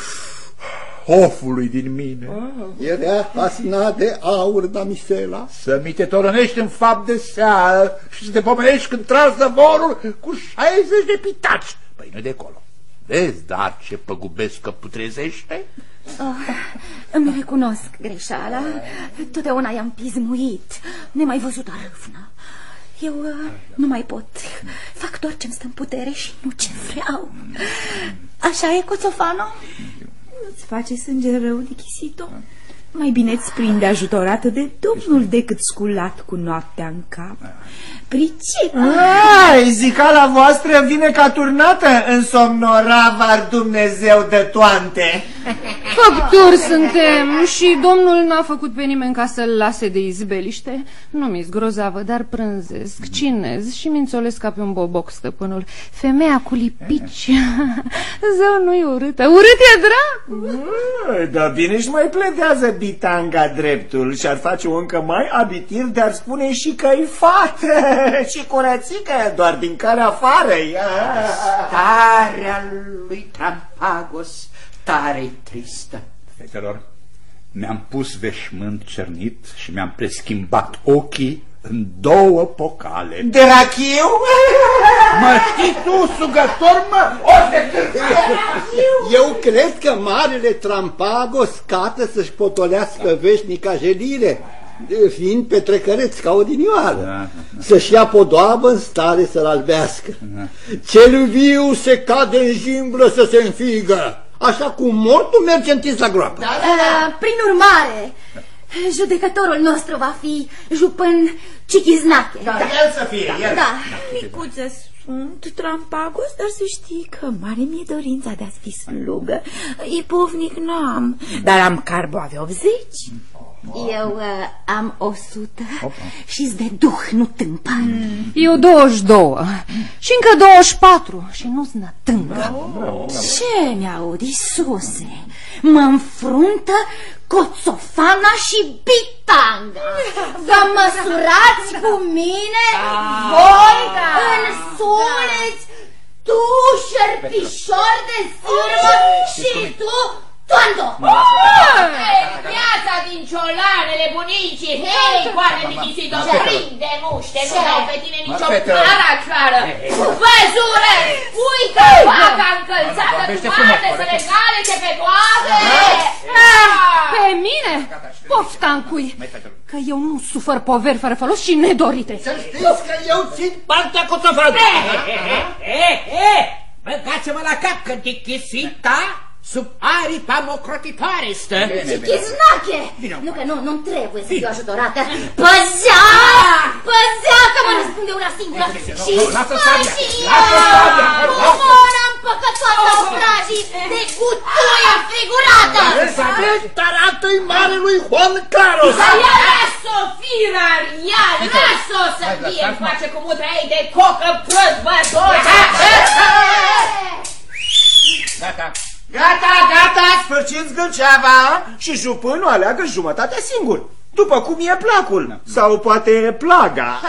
S2: ofului din mine.
S6: Era asna de aur, damisela.
S2: Să mi te torănești în fapt de seară și să te pomenești când tragi zăvorul cu șaizeci de pitaci. Păi nu de acolo. Vezi, dar ce păgubesc putrezește?
S4: Oh, îmi recunosc greșeala. Totdeauna i-am pismuit, nemai văzută râvnă. Eu uh, nu mai pot. Fac doar ce-mi stă în putere și nu ce vreau. Așa e, Coțofano?
S11: Nu-ți face sânge rău, Dichisito? Mai bine îți prinde ajutorată de Domnul decât sculat cu noaptea în cap. Pricina!
S12: Ai, zicala voastră vine ca turnată, însomnora var Dumnezeu de toante.
S5: Făpturi suntem și Domnul n-a făcut pe nimeni ca să-l lase de izbeliște. Nu mi-s grozavă, dar prânzesc, cinez și mințolesc ca pe un boboc stăpânul. Femeia cu lipici. Zău, nu-i urâtă, urât e drag.
S12: Da bine și mai pledează Bitanga dreptul și ar face încă mai abitir de-ar spune și că-i fată și curățică doar din care afară.
S10: Starea lui Trampagos tare tristă.
S2: Fetelor, mi-am pus veșmânt cernit și mi-am preschimbat ochii în două pocale.
S12: De rachiu?
S2: Mă știi tu, sugător, mă? O să
S6: Eu cred că marele Trampagos cată să-și potolească veșnica jelire, fiind petrecăreț ca odinioară, da, da. Să-și ia podoabă în stare să-l albească. Da. Cel viu se cade în jimblă să se înfigă, așa cum mortul merge întins la groapă.
S4: Da, da, da. Prin urmare, judecătorul nostru va fi jupân Cichiznache.
S12: Da, da, el să fie, el.
S4: Da.
S11: Micuță sunt Trampagos, dar să știi că mare mi-e dorința de a-ți fi slugă. Ipovnic n-am, dar am carboave optzeci.
S4: Eu uh, am o sută și-s de duh, nu tâmpar.
S5: Mm. Eu douăzeci și doi și încă douăzeci și patru și nu-s nătângă.
S4: Ce mi-aud, Iisuse? Mă înfruntă Coțofana și Bitanga. Vă măsurați cu mine? Voi în suneți, tu șerpișor de sârmă și tu Toando!
S13: Viața din ciolanele bunicii, hei, coane Dichisito, prinde muște, nu dau pe tine nicio paraclară. Văzură, uite vaca încălțată cu martesele galete pe toate!
S5: Pe mine? Poftan cui, că eu nu sufăr poveri fără folos și nedorite.
S6: Să știți că eu țin partea Coțofană.
S8: Băgați-mă la cap că Dichisita sub aripa mocrotitoare stă.
S4: Cichiznache! Nu că nu, nu-mi trebuie să fiu ajutorată. Păzea! Păzea că mă răspunde una singură. Și spăși eu! Comora împăcătoată obrajii de cutuie figurată!
S6: Tarată-i marelui Juan Claros!
S13: Să ia las-o, firar, ia, las-o să fie în face cu mutra ei de cocă prăzbătoare!
S2: Gata,
S12: Gata, gata, sfârșiți gâlceava și jupânul aleagă jumătatea singur, după cum e placul, sau poate plaga.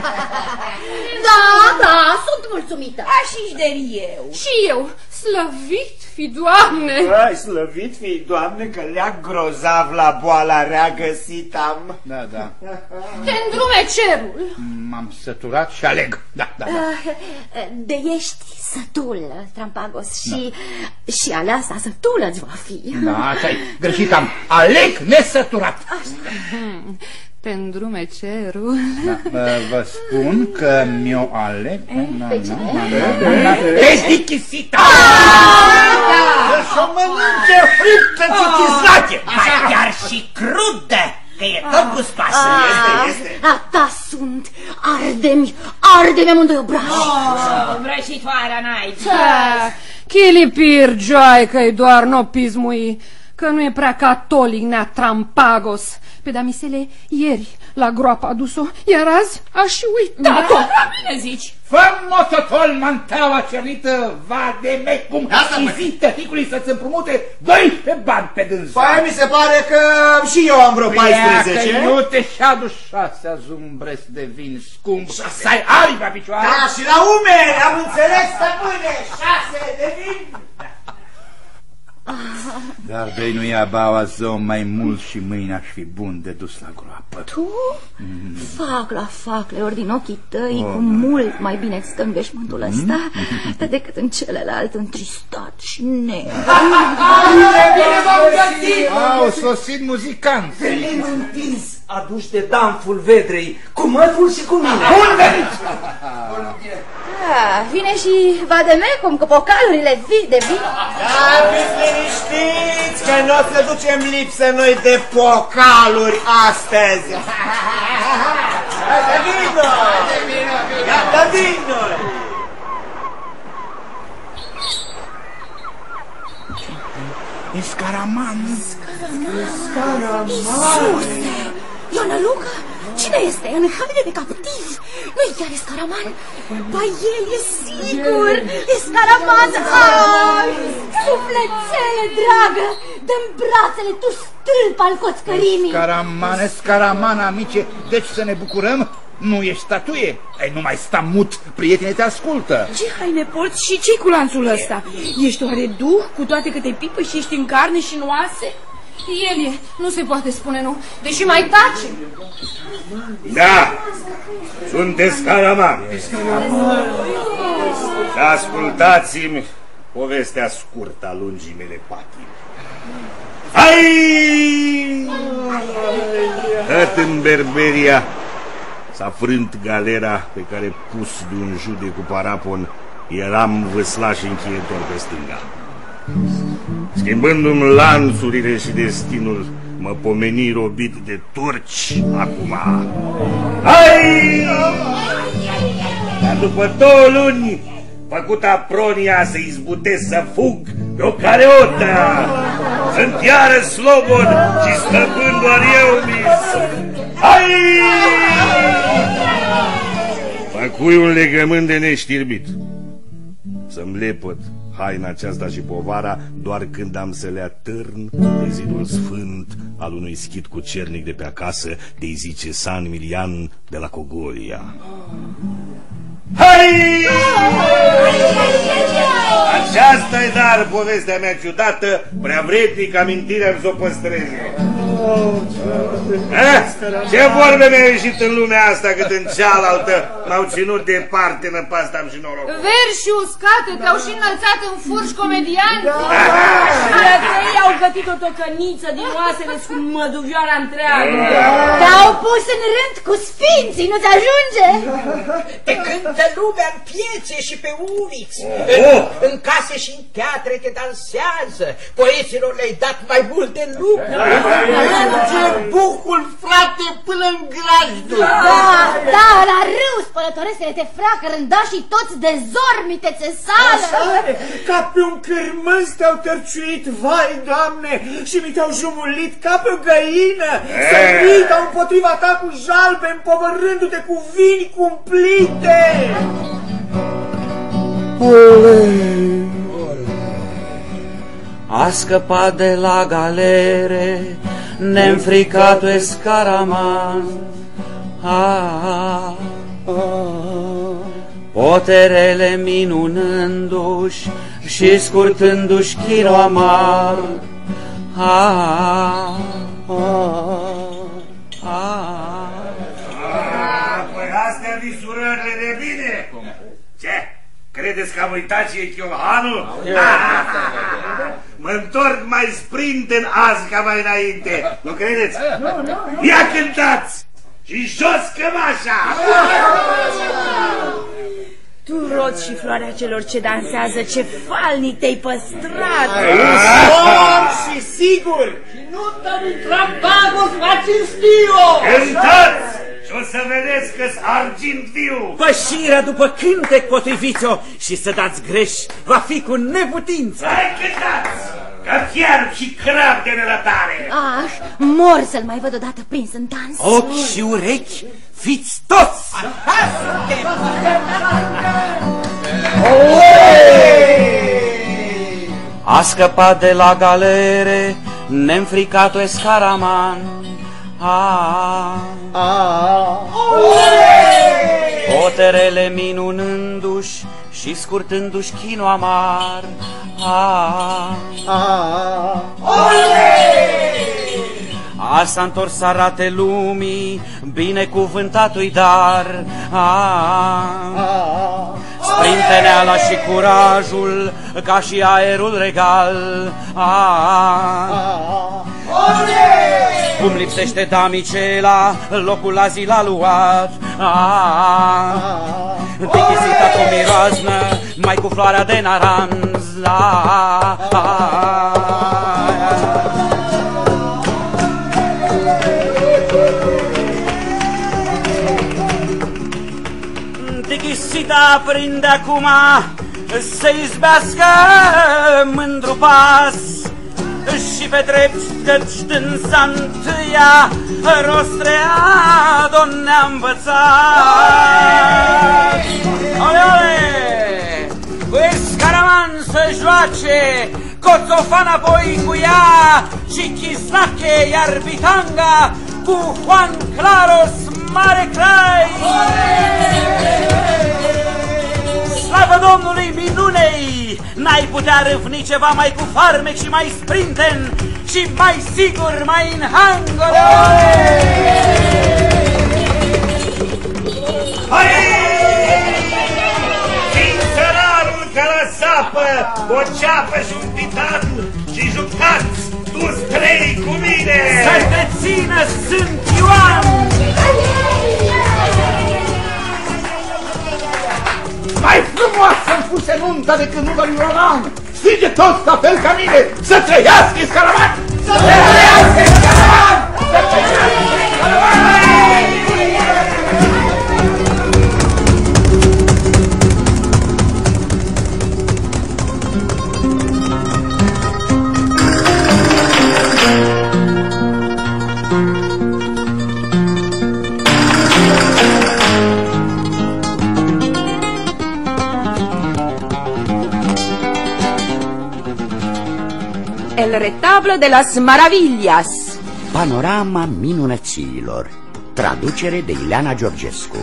S4: Da, da, sunt mulțumită.
S11: Așa-și de eu.
S5: Și eu, slăvit fi, Doamne!
S12: Ai, slăvit fi, Doamne, că leac grozav la boala rea găsit am.
S2: Da, da.
S5: Te îndrume cerul.
S2: M-am săturat și aleg. Da, da, da.
S4: De ești sătul, Trampagos, și, și aleasa sătulă îți va fi.
S2: Da, așa-i, greșit am. Aleg nesăturat.
S5: Te îndrume cerul.
S2: Da, vă spun că mi-o aleg.
S4: Pe cine?
S2: Pe Dichisită!
S12: Să-și o mănânce friptă țitizache!
S8: Mai chiar și crudă, că e tot gustoasă.
S12: Este, este.
S4: A ta sunt, arde-mi, arde-mi amândoi obraji.
S13: Vrăjitoarea n-ai.
S5: Chilipir, joaică-i doar n-o pismui, că nu e prea catolic nea Trampagos. Pe damisele ieri la groapă a dus-o, iar azi a și uitat-o.
S13: Bine zici.
S2: Fă mototol manteaua cerită, va de mec cum și zi tăticului să-ți împrumute doisprezece bani pe dânsa.
S12: Păi mi se pare că și eu am vreo paisprezece.
S2: Că nu te și-adu șasea zumbres de vin scump. Să ai aripi la picioare.
S12: Da, și la umeri, am înțeles, stăpâne, șase de vin.
S2: Dar de nu ia baua zău mai mult și mâine aș fi bun de dus la groapă.
S4: Tu? Mm. Fac la facle, ori din ochii tăi, oh, cu mult mai bine îți stă în veșmântul ăsta mm. decât în celălalt întristat și negru.
S2: Au sosit muzicanți.
S10: Venim întins, aduși de danful vedrei, cu mătul și cu mine.
S2: Bun venit!
S4: Da, vine și vademecum cu pocalurile vi de vin.
S12: Da, fiți liniștiți, că nu o să ducem lipsă noi de pocaluri astăzi. Gata vino! Gata vino!
S2: Escaraman.
S4: Escaraman. Iisuse! Ioana Luca? Cine este? În haine de captiv? Nu-i chiar Escaraman? Ba, el e sigur! Escaraman! Ai! Sufletele dragă! Dă-mi brațele, tu stâlp al coțcărimii!
S2: Escaraman, Escaraman, amice, deci să ne bucurăm? Nu ești statuie? Ai, nu mai sta mut, prietenii te ascultă.
S11: Ce haine porți și ce-i cu lanțul ăsta? Ești oare duh, cu toate că te pipă și ești în carne și în oase?
S5: El e, nu se poate spune nu, deși mai tace.
S9: Da, sunt Escaraman. Și ascultați-mi povestea scurtă a lungii mele patimi. Hai! Tot în Berberia s-a frânt galera pe care, pus de un jude cu parapon, eram văslaș închietor pe stânga. Schimbându-mi lanțurile și destinul, mă pomeni robit de turci acum. Hai! Dar după două luni, făcuta pronia să izbutesc să fug pe o careotă. Sunt iară slobod și stăpân doar eu, mis. Hai! Făcui un legământ de neștirbit, să-mi lepăd haina aceasta și povara doar când am să le atârn de zidul sfânt al unui schit cu cernic de pe acasă, de-i zice San Milian de la Cogolia. Hai! Aceasta-i dar povestea mea ciudată, prea vrednic amintirea-mi s-o păstreze. Eh? Ce vorbe mi-a ieșit în lumea asta, cât în cealaltă m-au ținut departe, năpasta am și noroc.
S5: Verzi și uscate te-au și înălțat în furși comedianți.
S11: Și ei au gătit o tocăniță din oasele cu măduvioara întreagă.
S4: Te-au pus în rând cu sfinții, nu-ți ajunge?
S8: Te cântă lumea în piețe și pe uliți,
S9: Oh.
S8: în case și în teatre te dansează, poeților le-ai dat mai multe lucruri.
S12: Merge bucul, frate, până în grajdul.
S4: Da, da, la râu spălătoresele te freacă rândașii toți de zormite țesală.
S12: Ca pe un cârmâns te-au tărciuit, vai, Doamne, și mi te-au jumulit ca pe o găină. Se ridau împotriva ta cu jalbe, împovărându-te cu vini cumplite.
S10: A scăpat de la galere, ne-nfricatul Escaraman. Ah, poterele minunându-și și scurtându-și chirul amar. Ah,
S9: Ah, păi astea visurările de bine. Ce? Credeți că am uitat ce e Chiohanul? Mă întorc mai sprinten azi ca mai înainte. Nu credeți? Ia cântați! Și jos cămașa!
S11: Tu, Rod, și floarea celor ce dansează, ce falnic te-ai păstrat!
S12: Ușor și sigur! Și nu te-am intrat bagos la cinstiu!
S9: Cântați! Și o să vedeți că-s argint viu!
S10: Pășirea după cântec potriviți-o și să dați greș va fi cu neputință!
S9: Hai cântați! Că chiar și crab de nerătare!
S4: Ah, mor să-l mai văd odată prins în dans.
S10: Ochi și urechi, fiți toți! A scăpat de la galere, ne-nfricatul Escaraman. Ah, ah, poterele minunându-și și scurtându-și chinul amar. Ah, ah, a s-a întors să arate lumii binecuvântatui dar. Ah, sprinteneala și curajul ca și aerul regal. Ah, cum lipsește damicela, locul la zi l-a luat. Ah, dichizita cu miroaznă, mai cu floarea de naranz. Ah, ah, Dichizita prinde acum să izbească mândru pas și pe drept căci dânsa întâia rostrea ne-a învățat. Ole, ole! Cu Escaraman să joace, Coțofan apoi cu ea și Chiznache iar Bitanga cu Juan Claros mare crai. Slavă Domnului minunei! N-ai putea râvni ceva mai cu farmec și mai sprinten și mai sigur, mai în hangole!
S9: Hai! Cințărarul ca la sapă, o ceapă și un pitan și jucați toți trei cu mine!
S10: Să te țină Sfânt Ioan!
S2: Mai frumoasă-mi fuse nunta decât nunta lui Roland! Strige toți la fel ca mine! Să trăiască Escaraman! Să trăiască Escaraman! Să trăiască Escaraman!
S5: El retablo de las maravillas.
S1: Panorama minunățiilor. Traducere de Ileana Georgescu.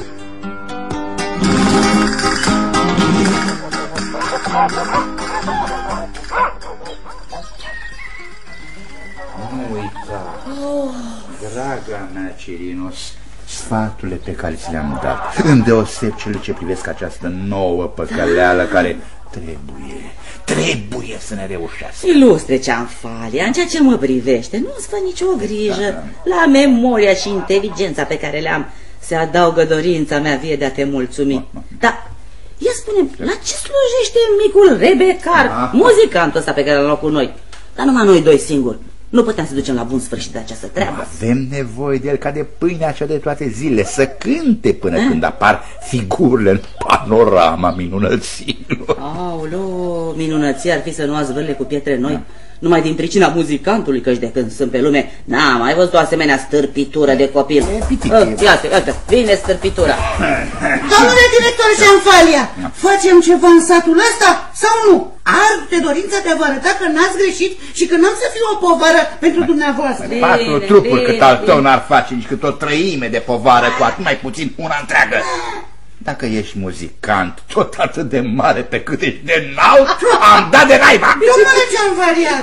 S2: Nu uita, draga mea Cirinos, sfaturile pe care ți le-am dat, îndeoseb cele ce privesc această nouă păcăleală care trebuie, trebuie să ne reușească.
S3: Ilustre Cianfalia, în ceea ce mă privește, nu-ți fă nicio grijă. Da. La memoria și inteligența pe care le-am se adaugă dorința mea vie de a te mulțumi. Dar, ia spune, la ce slujește micul Rebecar, ah. muzicantul ăsta pe care l-am luat cu noi? Dar numai noi doi singuri. Nu puteam să ducem la bun sfârșit de această treabă.
S2: Avem nevoie de el ca de pâinea cea de toate zilele, să cânte până eh? când apar figurile în panorama minunăților.
S3: Aoleu, minunății ar fi să nu ați vârle cu pietre noi. numai din pricina muzicantului, căci de când sunt pe lume n-am mai văzut o asemenea stârpitură de copil. Uh, iată, iată, vine stârpitura.
S14: Domnule director Janfalia, facem ceva în satul ăsta sau nu? Arde dorința de a vă arăta că n-ați greșit și că n-am să fiu o povară pentru dumneavoastră.
S2: Patru trupuri cât al tău n-ar face nici cât o treime de povară, cu atât mai puțin una întreagă. Dacă ești muzicant tot atât de mare pe cât ești de înalt, am dat de naiba!
S14: Domnule Janfalia!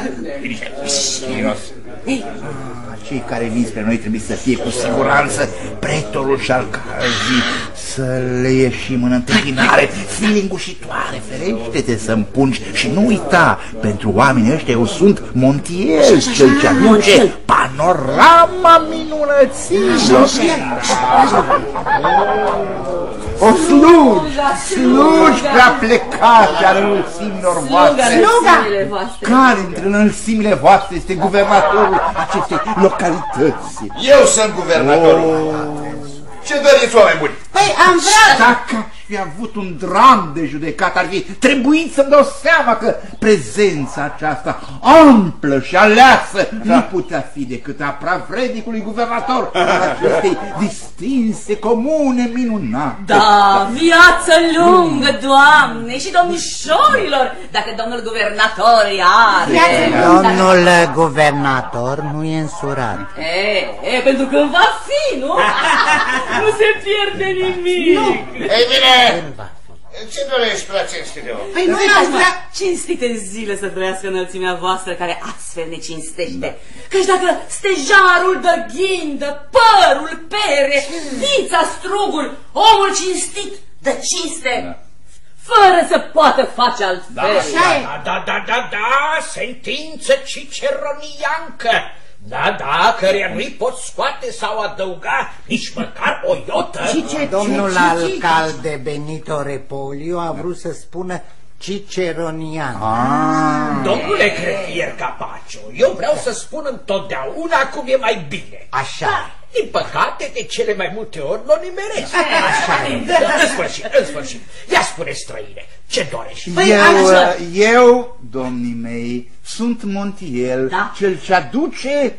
S2: Cei care vin spre noi trebuie să fie cu siguranță pretorul și alcalzii, să le ieșim în întâmpinare, fii lingușitoare, ferește-te să-mi pungi și nu uita, pentru oamenii ăștia eu sunt Montiel, cel ce aduce panorama minunăților. O slugi, slugi prea plecate ale înălțimilor voastre. Care dintre înălțimile voastre este guvernatorul acestei localități?
S15: Eu sunt guvernatorul. Oh. Ce doriți, oameni buni?
S14: Păi am vrea...
S2: Dacă aș fi avut un dram de judecat, ar fi trebuit să-mi dau seama că prezența aceasta amplă și aleasă da. nu putea fi decât a pravrednicului guvernator al acestei distinse comune minunate.
S3: Da, viață lungă, Doamne, și domnișorilor, dacă domnul guvernator are.
S1: Domnul guvernator nu e însurat.
S3: E, e, pentru că va fi, nu? Nu se pierde nimic. Nu.
S15: Ei bine, ce dorești prea cinstite?
S3: Păi nu aș vrea cinstite zile să trăiască înălțimea voastră care astfel ne cinstește. Da. Căci dacă stejarul de ghindă, părul pere, vița strugul, omul cinstit de cinste, da. fără să poată face altfel.
S8: Da, da, da, da, da, da, sentință ciceroniancă. Da, da, căreia nu-i pot scoate sau adăuga nici măcar o iotă.
S1: Ce, Domnul alcalde Benito Repoliu a vrut să spună ciceronian.
S8: Ah. Domnule Crefier Capacio, eu vreau să spun întotdeauna cum e mai bine.
S1: Așa.
S8: Da, din păcate, de cele mai multe ori nu nimeresc. Așa. În sfârșit, în sfârșit. Ia spune, străine, ce dorești?
S2: Eu, eu, domnii mei, sunt Montiel, da? cel ce aduce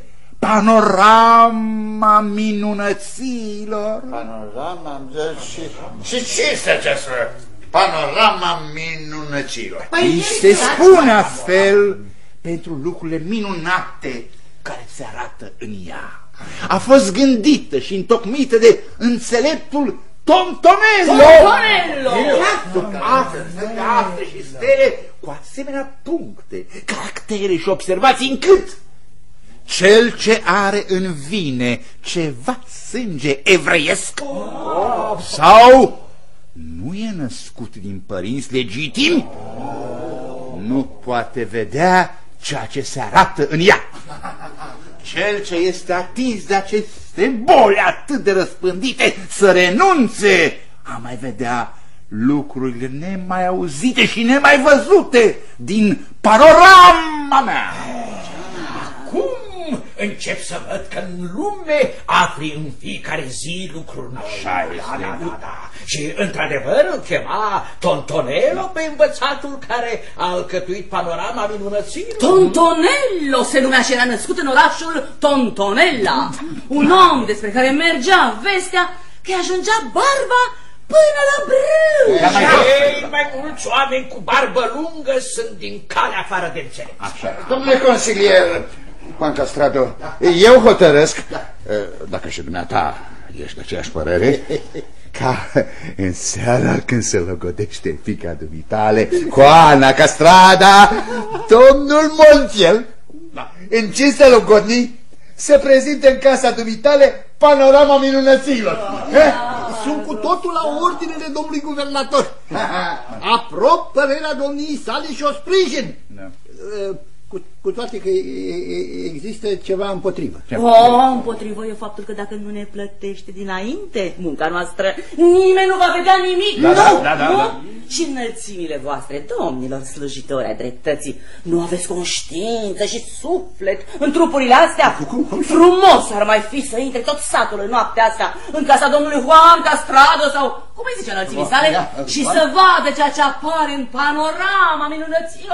S2: panorama minunăților.
S15: Panorama, și, și ce este această panorama minunăților?
S2: Păi se spune astfel pentru lucrurile minunate care se arată în ea. A fost gândită și întocmită de înțeleptul Tontonello!
S3: Tontonello!
S2: Astre și stele cu asemenea puncte, caractere și observații încât cel ce are în vine ceva sânge evreiesc oh. sau nu e născut din părinți legitimi, nu poate vedea ceea ce se arată în ea. Cel ce este atins de aceste boli atât de răspândite să renunțe a mai vedea lucrurile nemai auzite și nemai văzute din panorama mea.
S8: Acum încep să văd că în lume afli în fiecare zi lucruri noi.
S2: Așa este.
S8: Da, da, da. Și într-adevăr îl chema Tontonello pe învățatul care a alcătuit panorama minunăților.
S3: Tontonello se numea și era născut în orașul Tontonella. Un om despre care mergea vestea că ajungea barba până la brâu.
S8: Cei mai mulți oameni cu barbă lungă sunt din calea afară de înțelepți.
S15: Așa. Domnule consilier Juan Castrado, eu hotărăsc, dacă și dumneata ești de aceeași părere, ca în seara când se logodește fiica dumitale, Juana Castrada, domnul Montiel, în cinstea logodnii, se prezinte în casa dumitale panorama minunăților. Sunt cu totul la ordinele domnului guvernator. Aprob părerea domniei sale și o sprijin. Cu, cu toate că există ceva împotrivă.
S3: Oh, împotrivă e faptul că dacă nu ne plătește dinainte munca noastră, nimeni nu va vedea nimic.
S2: Da,
S3: nu,
S2: da, da, da,
S3: nu.
S2: da.
S3: Și înălțimile voastre, domnilor slujitori ai dreptății, nu aveți conștiință și suflet în trupurile astea? Frumos ar mai fi să intre tot satul în noaptea asta în casa domnului Juan Castrado sau, cum îi zice înălțimii sale, și să vadă ceea ce apare în panorama minunăților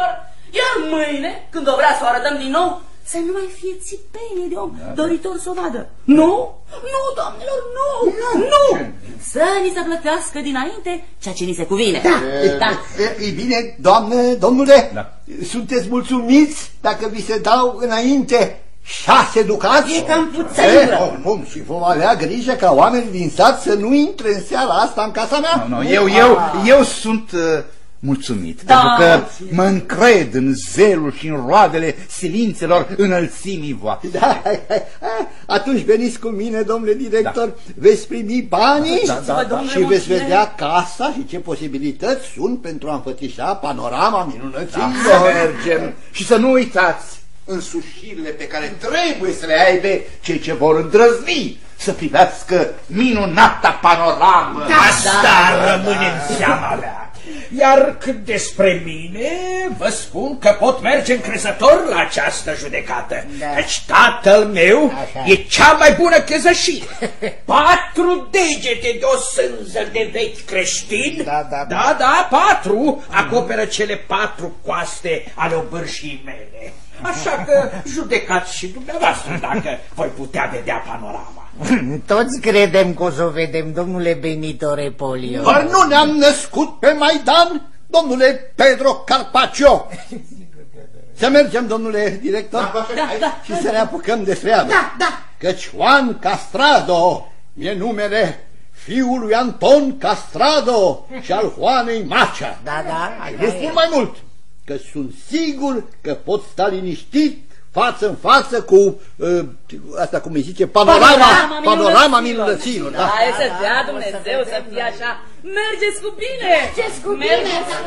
S3: Iar mâine, când o vrea să o arătăm din nou, să nu mai fie țipenie de om da, doritor să o vadă. Nu? Nu, doamnelor, nu! Nu! nu. Să ni se plătească dinainte ceea ce ni se cuvine.
S6: Da, da. E bine, doamnă, domnule, da. Sunteți mulțumiți dacă vi se dau înainte șase ducați?
S14: E cam puțin.
S6: Bun, și vom avea grijă ca oamenii din sat să nu intre în seara asta în casa mea.
S2: No, no, eu, eu, eu sunt... Uh... mulțumit, da, pentru că mă încred în zelul și în roadele silințelor înălțimii voastre.
S6: Da, atunci veniți cu mine, domnule director, da. Veți primi banii da, da, da, și veți vedea casa și ce posibilități sunt pentru a înfățișa panorama minunății.
S2: Da, să mergem și să nu uitați însușirile pe care trebuie să le aibă cei ce vor îndrăzni să privească minunata panoramă.
S8: Da, asta da, rămâne în seama mea. Iar cât despre mine, vă spun că pot merge încrezător la această judecată. Da. Căci tatăl meu așa. E cea mai bună chezășie. Patru degete de o sânză de vechi creștini, da, da, da. da, da patru, acoperă cele patru coaste ale obârșii mele. Așa că judecați și dumneavoastră dacă voi putea vedea panorama.
S1: Toți credem că o să o vedem, domnule Benito Repolio.
S6: Doar nu ne-am născut pe Maidan, domnule Pedro Carpaccio. Să mergem, domnule director,
S14: da, da, da,
S6: și să ne apucăm de treabă.
S14: Da, da.
S6: Căci Juan Castrado e numele fiul lui Anton Castrado și al Juanei Macea.
S1: Da, da.
S6: Nu spun mai mult, că sunt sigur că pot sta liniștit față în față cu, uh, asta cum îi zice, panorama, panorama, panorama minunăților.
S3: Da, hai să dea Dumnezeu să fie așa. Mergeți cu bine!
S7: Mergeți cu bine!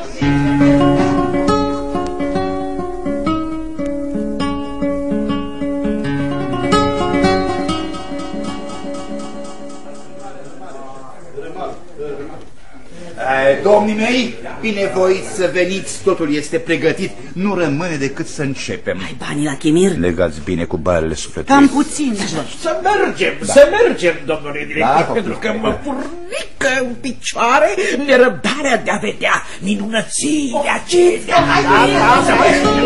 S2: Domnii mei, binevoiți să veniți, totul este pregătit, nu rămâne decât să începem.
S3: Ai banii la chimir?
S2: Legați bine cu barele sufletului.
S14: Cam puțin.
S8: Să mergem, da. să mergem, domnule director, da, pentru că mă furnică în picioare nerăbdarea de a vedea minunățile acelea. Da, da, să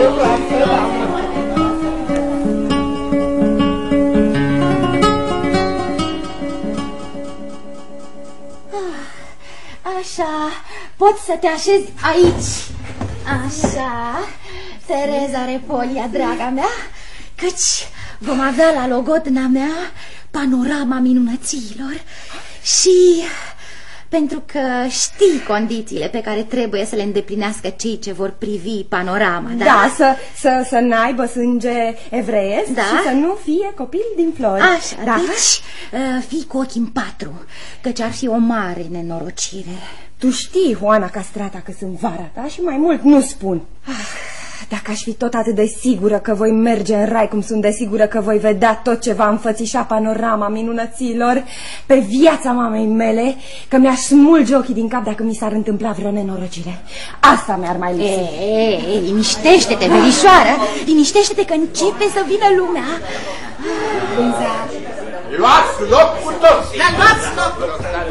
S4: Așa, poți să te așezi aici. Așa, Tereza Repolia, draga mea, căci vom avea la logodna mea panorama minunăților și pentru că știi condițiile pe care trebuie să le îndeplinească cei ce vor privi panorama, da?
S5: Da, să, să, să n-aibă sânge evreiesc, da? Și să nu fie copil din flori.
S4: Așa, da? Deci uh, fii cu ochii în patru, căci ar fi o mare nenorocire.
S5: Tu știi, Juana Castrata, că sunt vara ta și mai mult nu spun. Ah, dacă aș fi tot atât de sigură că voi merge în rai, cum sunt de sigură că voi vedea tot ce va înfățișa panorama minunăților pe viața mamei mele, că mi-aș smulge ochii din cap dacă mi s-ar întâmpla vreo nenorocire. Asta mi-ar mai lipsi.
S4: E, e, liniștește-te, verișoară, liniștește-te că începe să vină lumea.
S2: Luați loc cu toții!
S14: Da, luați loc!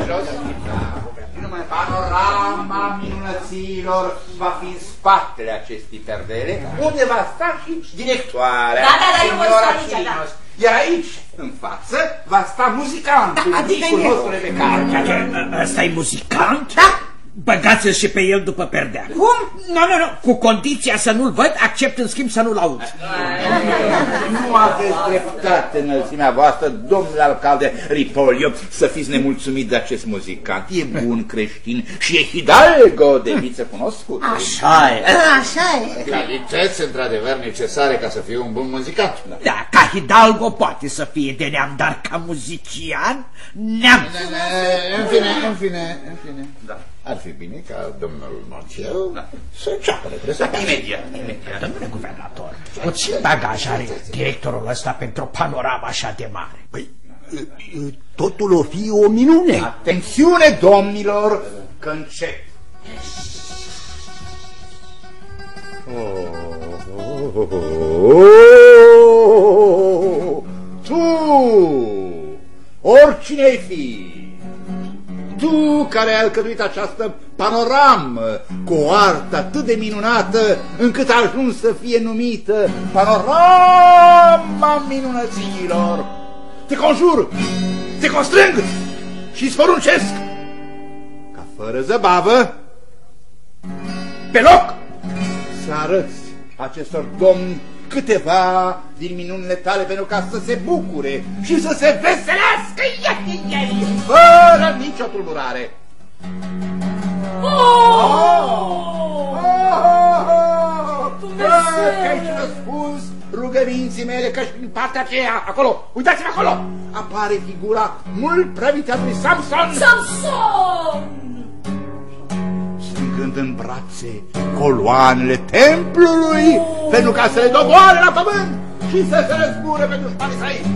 S2: Panorama minunăților va fi în spatele acestei perdele, unde va sta și directoarea.
S3: Da, da, da, eu vă stau aici, da.
S2: Iar aici, în față, va sta muzicantul,
S14: da, adică
S2: discul nostru de becar.
S8: Ăsta e muzicant?
S14: Da.
S8: Băgați-l și pe el după perdea.
S14: Cum?
S8: Nu, nu, nu, cu condiția să nu-l văd, accept în schimb să nu-l aud.
S2: Nu aveți dreptate, înălțimea voastră, domnule alcalde Ripolio, să fiți nemulțumit de acest muzicant. E bun creștin și e hidalgo de viță cunoscut.
S14: Așa e. Așa e.
S15: Calități, într-adevăr, necesare ca să fie un bun muzicant.
S8: Da, ca hidalgo poate să fie de neam, dar ca muzician, neam.
S15: În fine, în fine, în fine, da. Ar fi bine ca domnul Montiel da. să înceapă reprezentarea.
S8: Imediat, imediat. Domnule guvernator, puțin bagaj are directorul ăsta pentru o panoramă așa de mare.
S6: Păi, totul o fi o minune.
S2: Atențiune, domnilor, că încep. Oh, oh, oh, oh, tu, oricine ai fi,
S15: Tu care ai alcătuit această panoramă cu o artă atât de minunată încât a ajuns să fie numită panorama minunăților. Te conjur, te constrâng și îți poruncesc ca fără zăbavă pe loc să arăți acestor domni câteva din minunile tale pentru ca să se bucure și să se veselească ei, fără nicio tulburare. Că ai răspuns rugăminții mele, că și din partea aceea, acolo, uitați-vă acolo, apare figura mult prea viteazului Samson.
S7: Samson!
S15: Strângând în brațe coloanele templului pentru ca să le doboare la pământ și să se răzbune pe dușmanii săi.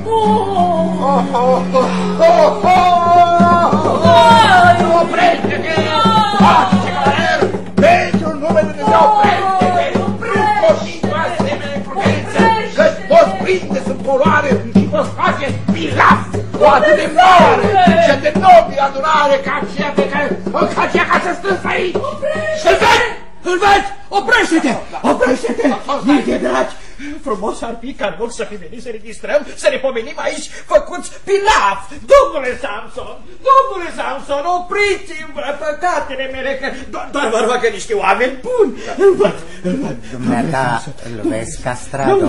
S15: Oprește-te! Pace, cavaler! Pentru numele de Dumnezeu, oprește-te! Nu poți cu asemenea imprudență, că-ți poți prinde sub coloane și poți face pilaf cu atât de mare și de nobilă adunare ca aceea pe care o cacea ca să strâns aici! Îl vezi! Îl vezi! Oprește-te! Oprește-te! Mie dragi!
S8: Frumos ar fi ca în loc să fi venit să ne distrăm, să ne pomenim aici făcuți pilaf. Domnule Samson, domnule Samson, opriți-mi păcatele mele, că doar vă rog că niște oameni buni. Îl văd, îl văd.
S1: Dumneata, îl vezi, Castrado?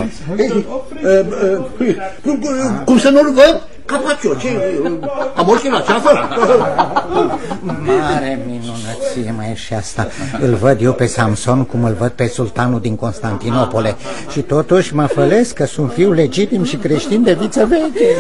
S6: Cum să nu-l văd? Capacio, ce? Am orice la ceafă?
S1: Mare minunăție mai e și asta. Îl văd eu pe Samson cum îl văd pe sultanul din Constantinopole. Și totuși mă fălesc că sunt fiu legitim și creștin de viță veche.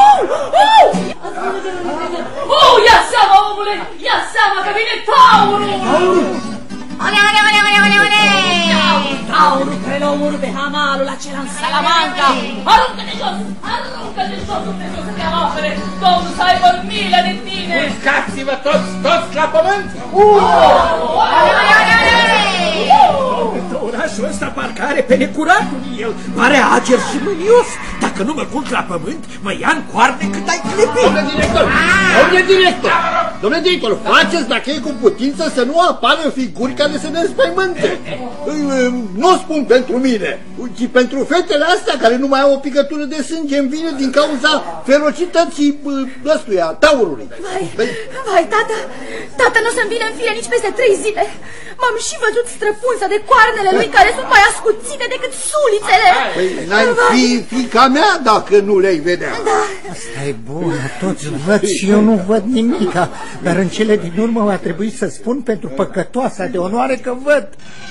S7: Oh, ia seama, omule! Ia seama că vine taurul! Ole, ole, ole, ole, ole, ole! Taurul care l-a omorât pe hamalul acela în Salamanca! Aruncă-te jos! Aruncă-te jos, Dumnezeu să te apere! Domnul să aibă milă de tine!
S15: Urcați-vă toți, toți la pământ!
S7: Ole, ole, ole, ole!
S8: Orașul ăsta parcă are pe necuratul el, pare ager și mânios. Dacă nu mă culc la pământ, mă ia în coarne cât ai clipit.
S6: Domnule director, domnule director, domnule director, faceți dacă e cu putință să nu apară figuri care să ne înspăimânte. Nu o spun pentru mine, ci pentru fetele astea care nu mai au o picătură de sânge în vine din cauza ferocității ăstuia, taurului.
S4: Vai, vai, tata, tata nu o să-mi vină în fire nici peste trei zile. M-am și văzut străpunsă de coarnele lui care sunt mai ascuțite decât sulițele.
S6: Păi n-ai fi fiica mea dacă nu le-ai vedea.
S4: Da.
S1: Asta e bună, toți văd și eu nu văd nimica. Dar în cele din urmă va trebui să spun pentru păcătoasa de onoare că văd.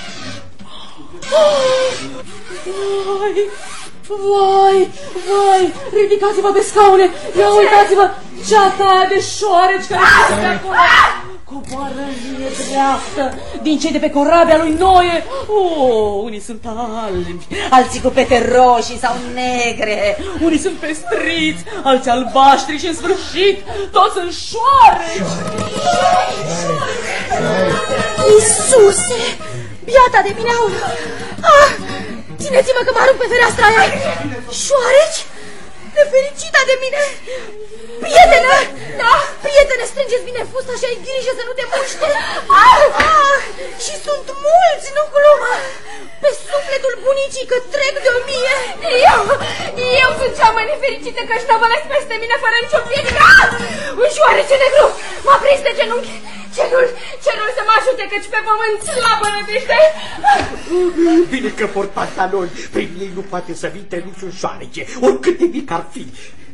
S7: Vai, vai, vai, ridicați-vă pe scaune, ia uitați-vă, ceata de șoareci care sunt acolo. Coboară în linie dreaptă, din cei de pe corabia lui Noe. Oh, unii sunt albi, alții cu pete roșii sau negre, unii sunt pestriți, alții albaștri și în sfârșit toți sunt șoareci.
S4: Iisuse, biata de mine aur. Ah, țineți-mă că mă arunc pe fereastra aia. Șoareci? Nefericita de mine! Prietenă! Da, prietene, strângeți bine fusta și ai grijă să nu te muște! Ah, ah, și sunt mulți, nu glumă! Pe sufletul bunicii că trec de o mie!
S7: Eu, eu sunt cea mai nefericită că-și năvălesc peste mine fără nicio prietenă! Ah, un șoarece negru m-a prins de genunchi! Cerul, cerul să mă ajute căci pe pământ slabă nădește!
S8: Bine că port pantaloni, prin ei nu poate să vină niciun șoarece, oricât de mic ar fi.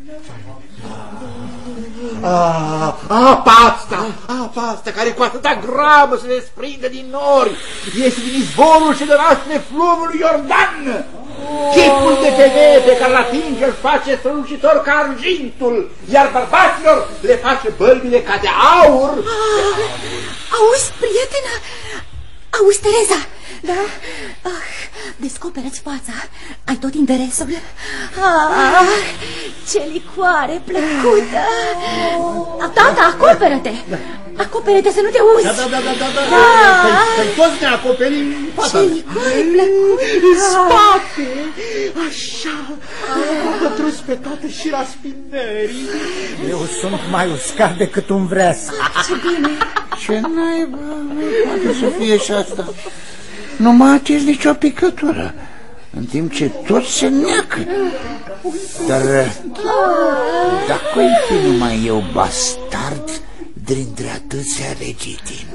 S15: Ah, apa asta, apa asta care cu atâta grabă se desprinde din nori, este din izvorul și de naște fluvului Iordan. Chipul de femeie pe care l-atinge îl face strălucitor ca argintul, iar bărbaților le face bălbile ca de aur.
S4: Ah, auzi, prietenă, auzi, Tereza, Da? Ah, descoperă-ți fața. Ai tot interesul. Ah, ce licoare plăcută. Tata, acoperă-te. Acoperă-te să nu te uzi.
S6: Da, da, da, da, da, da. Păi toți ne acoperim fața.
S4: Ce licoare plăcută.
S6: În spate. Așa. Am pătrus pe toate și raspinării.
S1: Eu sunt mai uscat decât un vreas.
S4: Ce bine.
S2: Ce naiba, poate să fie și asta. Nu m-a atins nicio picătură, în timp ce tot se neacă. Dar dacă-i fi numai eu bastard dintre atâția legitimi?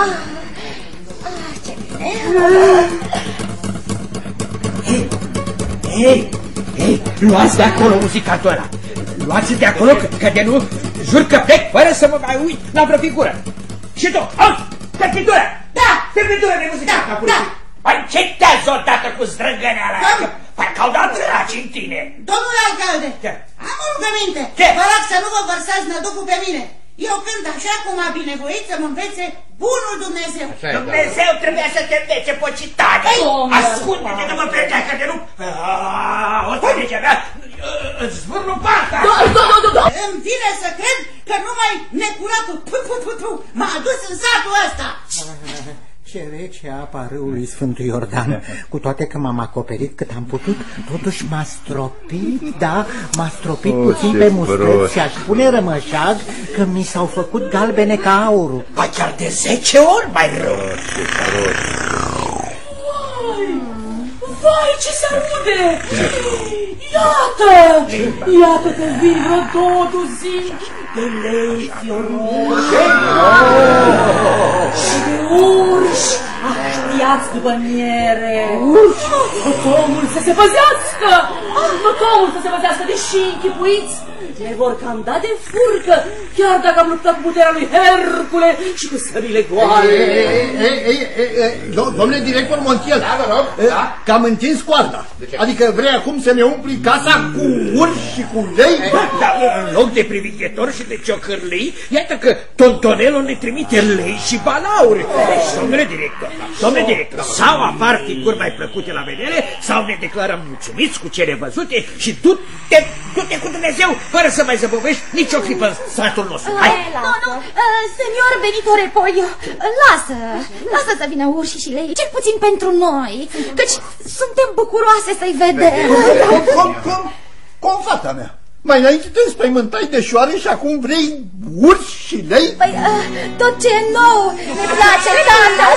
S8: Hei, hei, hei, luați de acolo muzicantul ăla. Luați de acolo, că, că de nu jur că plec fără să mă mai uit la vreo figură. Și tu, auzi, terpitură!
S14: Da!
S8: Terpitură de muzicant!
S14: Da, da!
S8: Păi ce te-ați odată cu zdrângăneala? Parcă au dat draci în tine!
S14: Domnule alcalde,
S8: ce?
S14: Am o rugăminte.
S8: Ce?
S14: Vă rog să nu vă vărsați năducul pe mine. Eu cânt așa cum a binevoit să mă învețe bunul Dumnezeu.
S8: Așa Dumnezeu da. Trebuia să te învețe pocitane. Ascunde-te, nu mă plătea că de nu... O să legea mea, îți zvârlu partea.
S14: Îmi vine să cred că numai necuratul m-a adus în satul ăsta.
S1: Ce rece apa râului Sfântul Iordan. Cu toate că m-am acoperit cât am putut, totuși m-a stropit, da, m-a stropit oh, puțin pe mustăți și aș pune rămășag că mi s-au făcut galbene ca aurul.
S8: Ba chiar de zece ori mai rău.
S3: Vai, vai, ce se aude! Iată! Iată că vin vreo două duzini de lei fioruși și de urși aștiați după miere. Urși? Mătomul să se păzească! Mătomul să se păzească, deși închipuiți ne vor cam da de furcă, chiar dacă am luptat cu puterea lui Hercule și cu sările goale.
S6: Domnule director Montiel, da, vă rog, că am întins coarda. Adică vrei acum să ne umpli casa cu urși și cu lei?
S8: Dar în loc de privighetori și de ciocârlii, iată că Tontonelul ne trimite lei și balauri. Deci, domnule director, domnule director, sau apar figuri mai plăcute la vedere, sau ne declarăm mulțumiți cu cele văzute și du-te, du-te cu Dumnezeu, fără să mai zăbovești nici o clipă în satul nostru. Hai!
S4: Nu, nu, senior Benitore Polio, lasă, lasă să vină urși și lei, cel puțin pentru noi, căci suntem bucuroase să-i vedem.
S6: Cum, cum, cum, cum, fata mea? Mai înainte te înspăimântai de șoare și acum vrei urși și lei?
S4: Păi, tot ce e nou ne place, tata.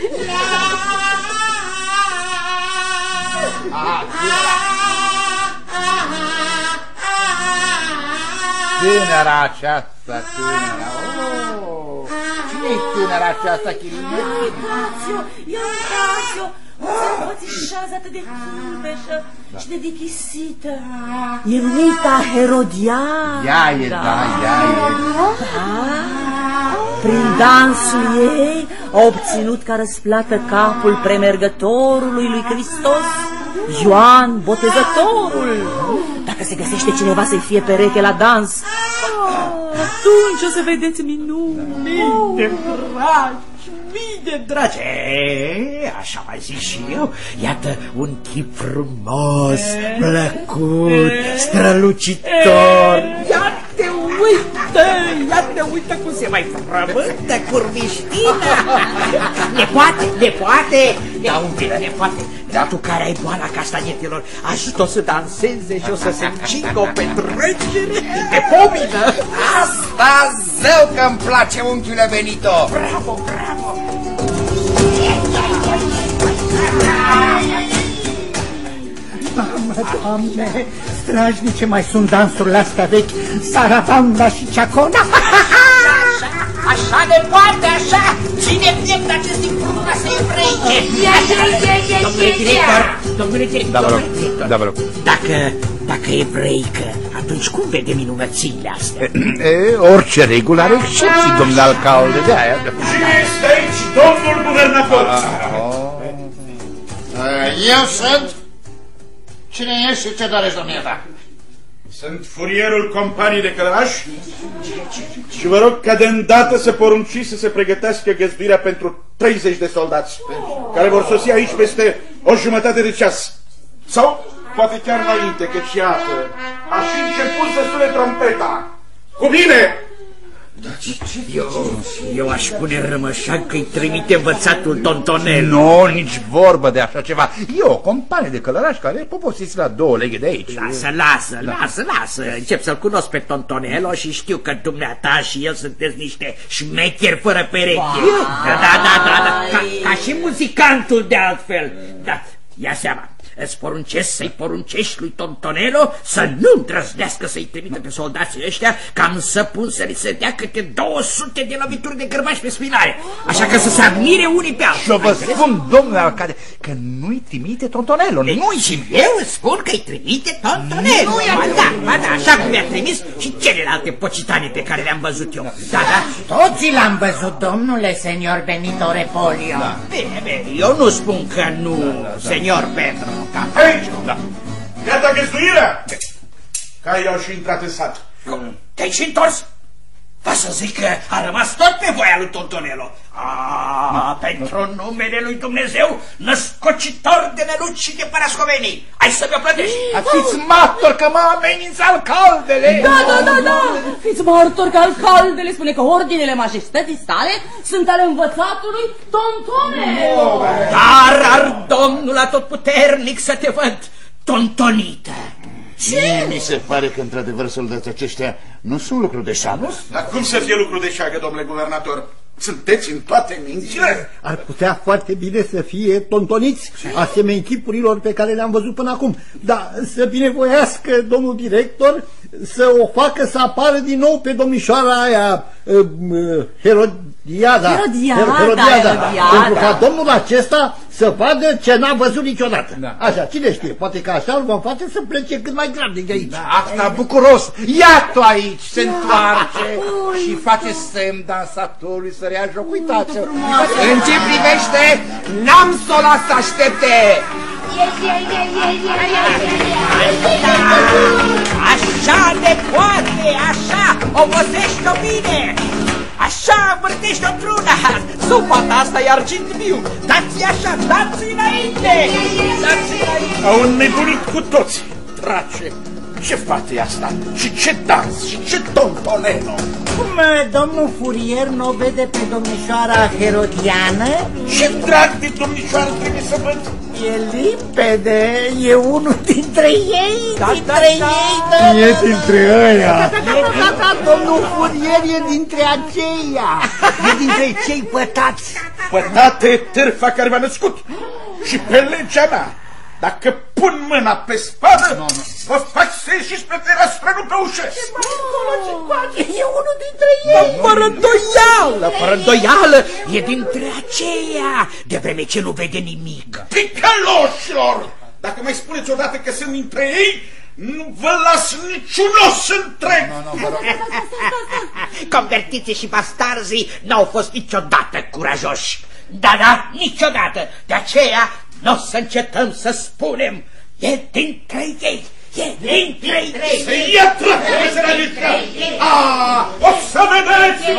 S2: Tânăra aceasta, tânăra, oh, cine-i tânăra aceasta, Chirină?
S3: Iucațiu, Iucațiu, o înfățișează atât de hârbeșă și de dichisită. E numită Herodiana.
S2: Ea e, da, ea e.
S3: Prin dansul ei a obținut ca răsplată capul premergătorului lui Hristos, Ioan Botezătorul. Dacă se găsește cineva să-i fie pereche la dans, atunci o să vedeți minuni. Mii de dragi, mii de dragi. E, așa mai zic și eu. Iată un chip frumos, plăcut, strălucitor. Ia te uită, ia te uită cum se mai frământă curviștina. Ne poate, ne poate. Da, un pic, ne poate. Dar tu care ai boala castanietelor, ajută-o să danseze și o să se încingă o petrecere de pomină.
S12: Asta zău că-mi place, unchiule Benito.
S8: Bravo, bravo.
S1: Mamă, Doamne, strajnice mai sunt dansurile astea vechi, Sarabanda și Ceacona.
S13: Așa, așa ne poate, așa. Ține piept acest imprumă ca să evreice.
S8: Domnule director, domnule director,
S2: da,
S8: domnule director,
S2: da, vă rog.
S8: Dacă, dacă e evreică, atunci cum vede minunățile astea?
S2: E, orice regulă are excepții, domnule alcalde, de aia.
S9: Cine este aici, domnul guvernator?
S15: Eu sunt. Cine ești și ce dorești, domnia ta?
S9: Sunt furierul companiei de călărași și vă rog ca de îndată să porunciți să se pregătească găzduirea pentru treizeci de soldați care vor sosi aici peste o jumătate de ceas. Sau poate chiar înainte, căci iată, a și început să sune trompeta. Cu bine!
S8: Eu, eu aș pune rămășan că-i trimite învățatul Tontonel.
S2: Nu, nici vorbă de așa ceva. E o companie de călărași care poposiți la două leghe de aici.
S8: Lasă, lasă, da. lasă, lasă. Încep să-l cunosc pe Tontonelo și știu că dumneata și el sunteți niște șmecheri fără pereche. Da, da, da, da, da. Ca, ca și muzicantul de altfel. Da, ia seama. Îți poruncesc să-i poruncești lui Tontonelo să nu îndrăznească să-i trimită pe soldații ăștia, cam să pun să li se dea câte două sute de lovituri de gărbași pe spinare. Așa că să se admire unii pe alții.
S2: Și vă spun, domnule Arcade, că nu-i trimite Tontonelo.
S8: Nu-i și eu îți spun că-i trimite Tontonelo. Ba da, ba da, așa cum i-a trimis și celelalte pocitane pe care le-am văzut eu. Da, da.
S1: Toți l-am văzut, domnule, senior Benito Repolio.
S8: Da. Bine, bine, eu nu spun că nu, da, da, da. Senior Pedro.
S9: Aici! Da. Iată găzduirea! Caii au și intrat în sat.
S8: Te-ai și întors? Va să zic că a rămas tot pe voia lui Tontonelo. A, pentru numele lui Dumnezeu, născocitor de năluci și de parascovenii. Hai să mi-o plătești.
S2: Fiți martor că mă amenință alcaldele.
S5: Da, da, da, da. Fiți martor că alcaldele spune că ordinele majestății sale sunt ale învățatului Tontonelo.
S8: Dar ar Domnul atotputernic să te văd tontonită.
S15: Mie mi se pare că, într-adevăr, soldații aceștia nu sunt lucru de șagă.
S9: Dar cum să fie lucru de șagă, domnule guvernator? Sunteți în toate mințile?
S6: Ar putea foarte bine să fie tontoniți, asemenea chipurilor pe care le-am văzut până acum. Dar să binevoiască domnul director să o facă să apară din nou pe domnișoara aia, uh, uh, Herodiada.
S5: Herodiada,
S6: Herodiada.
S5: Herodiada.
S6: Pentru ca domnul acesta să vadă ce n-a văzut niciodată. Da. Așa, cine știe, poate că așa îl vom face să plece cât mai grabnic de aici.
S2: Da, asta bucuros. Iată aici, se întoarce și face semn dansatorului să rea joc. Uitați-o.
S12: În ce privește, n-am să o las să aștepte.
S8: Așa de poate, așa, obosești-o bine. Așa, vârtești-o într-una. Supata asta e argint viu. Dați-i așa, dați-i înainte. Dați-i înainte.
S9: Au înnebunit cu toți, drace. Ce fată e asta? Și ce dans? Și ce Tontonelo?
S1: Cum domnul Furier nu o vede pe domnișoara Herodiană?
S9: Ce drag de domnișoară trebuie să văd?
S1: E limpede, e unul dintre ei,
S6: da,
S1: dintre
S6: da,
S1: ei,
S6: da. E dintre ăia.
S1: Da, da, da, da, da, domnul Furier e dintre aceia, e dintre cei pătați.
S9: Pătate târfa care v-a născut. Și pe legea mea, dacă pun mâna pe spadă, no, no. vă fac să ieșiți pe fereastră, nu pe ușă.
S1: E unul dintre ei.
S8: Fără îndoială, fără îndoială, e dintre aceia, de vreme ce nu vede nimic.
S9: Ticăloșilor! Dacă mai spuneți odată că sunt dintre ei, nu vă las niciun os întreg. No, no,
S8: Convertiții și bastarzii n-au fost niciodată curajoși. Da, da, niciodată. De aceea n-o să încetăm să spunem, e dintre ei, e dintre ei.
S9: Se ia trăsărică! Ah, o să vedeți!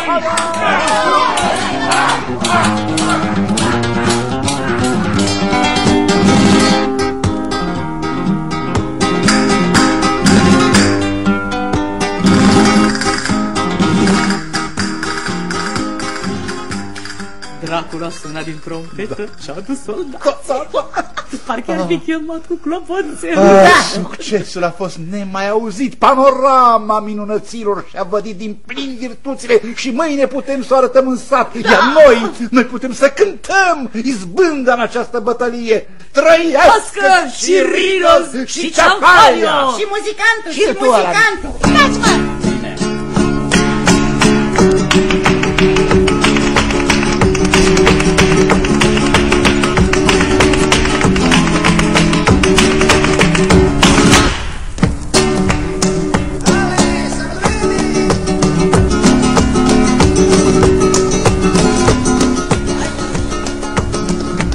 S3: Dracul a sunat din trompetă și-a adus soldații. Parcă ar fi chemat cu clopoțel.
S2: Ah, succesul a fost nemai auzit. Panorama minunăților și-a vădit din plin virtuțile și mâine putem să o arătăm în sat. Da. Iar noi, noi putem să cântăm izbânda în această bătălie. Trăiască
S3: și Rinos și Ciampalia!
S4: Și muzicantul, și, și muzicantul! Stați-mă!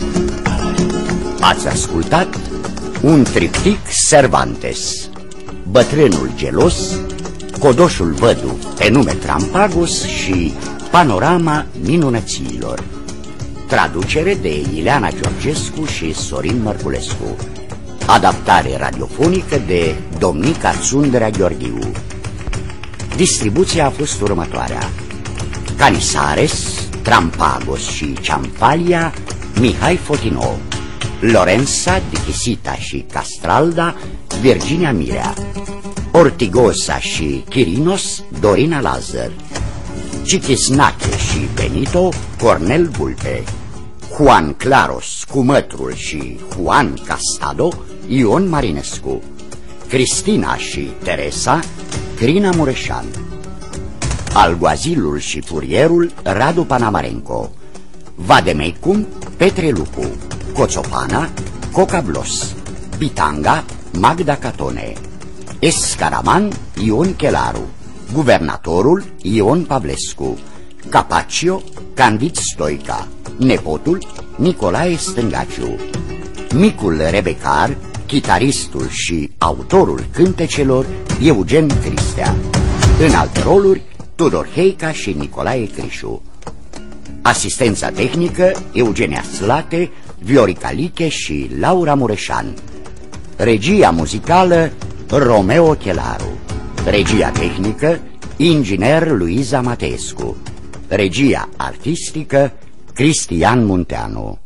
S16: Ați ascultat un triptic Cervantes. Bătrânul gelos, Codoșul vădu pe nume Trampagos și Panorama minunăților. Traducere de Ileana Georgescu și Sorin Mărculescu. Adaptare radiofonică de Domnica Țundrea Gheorghiu. Distribuția a fost următoarea: Canisares, Trampagos și Ciamfalia, Mihai Fotino; Lorenza, Dichisita și Castralda, Virginia Mirea; Ortigosa și Chirinos, Dorina Lazar; Chichisnache și Benito, Cornel Vulpe; Juan Claros, Cumătrul și Juan Castado, Ion Marinescu; Cristina și Teresa, Crina Mureșan; Alguazilul și Furierul, Radu Panamarenco; Vademecum, Petre Lupu; Coțopana, Coca Blos; Bitanga, Magda Catone; Escaraman, Ion Chelaru; Guvernatorul, Ion Pavlescu; Capaccio, Candid Stoica; Nepotul, Nicolae Stângaciu; Micul Rebecar, chitaristul și autorul cântecelor, Eugen Cristea. În alte roluri, Tudor Heica și Nicolae Crișu. Asistența tehnică, Eugenia Slate, Viorica Liche și Laura Mureșan. Regia muzicală, Romeo Chelaru. Regia tehnică, inginer Luiza Mateescu. Regia artistică, Cristian Munteanu.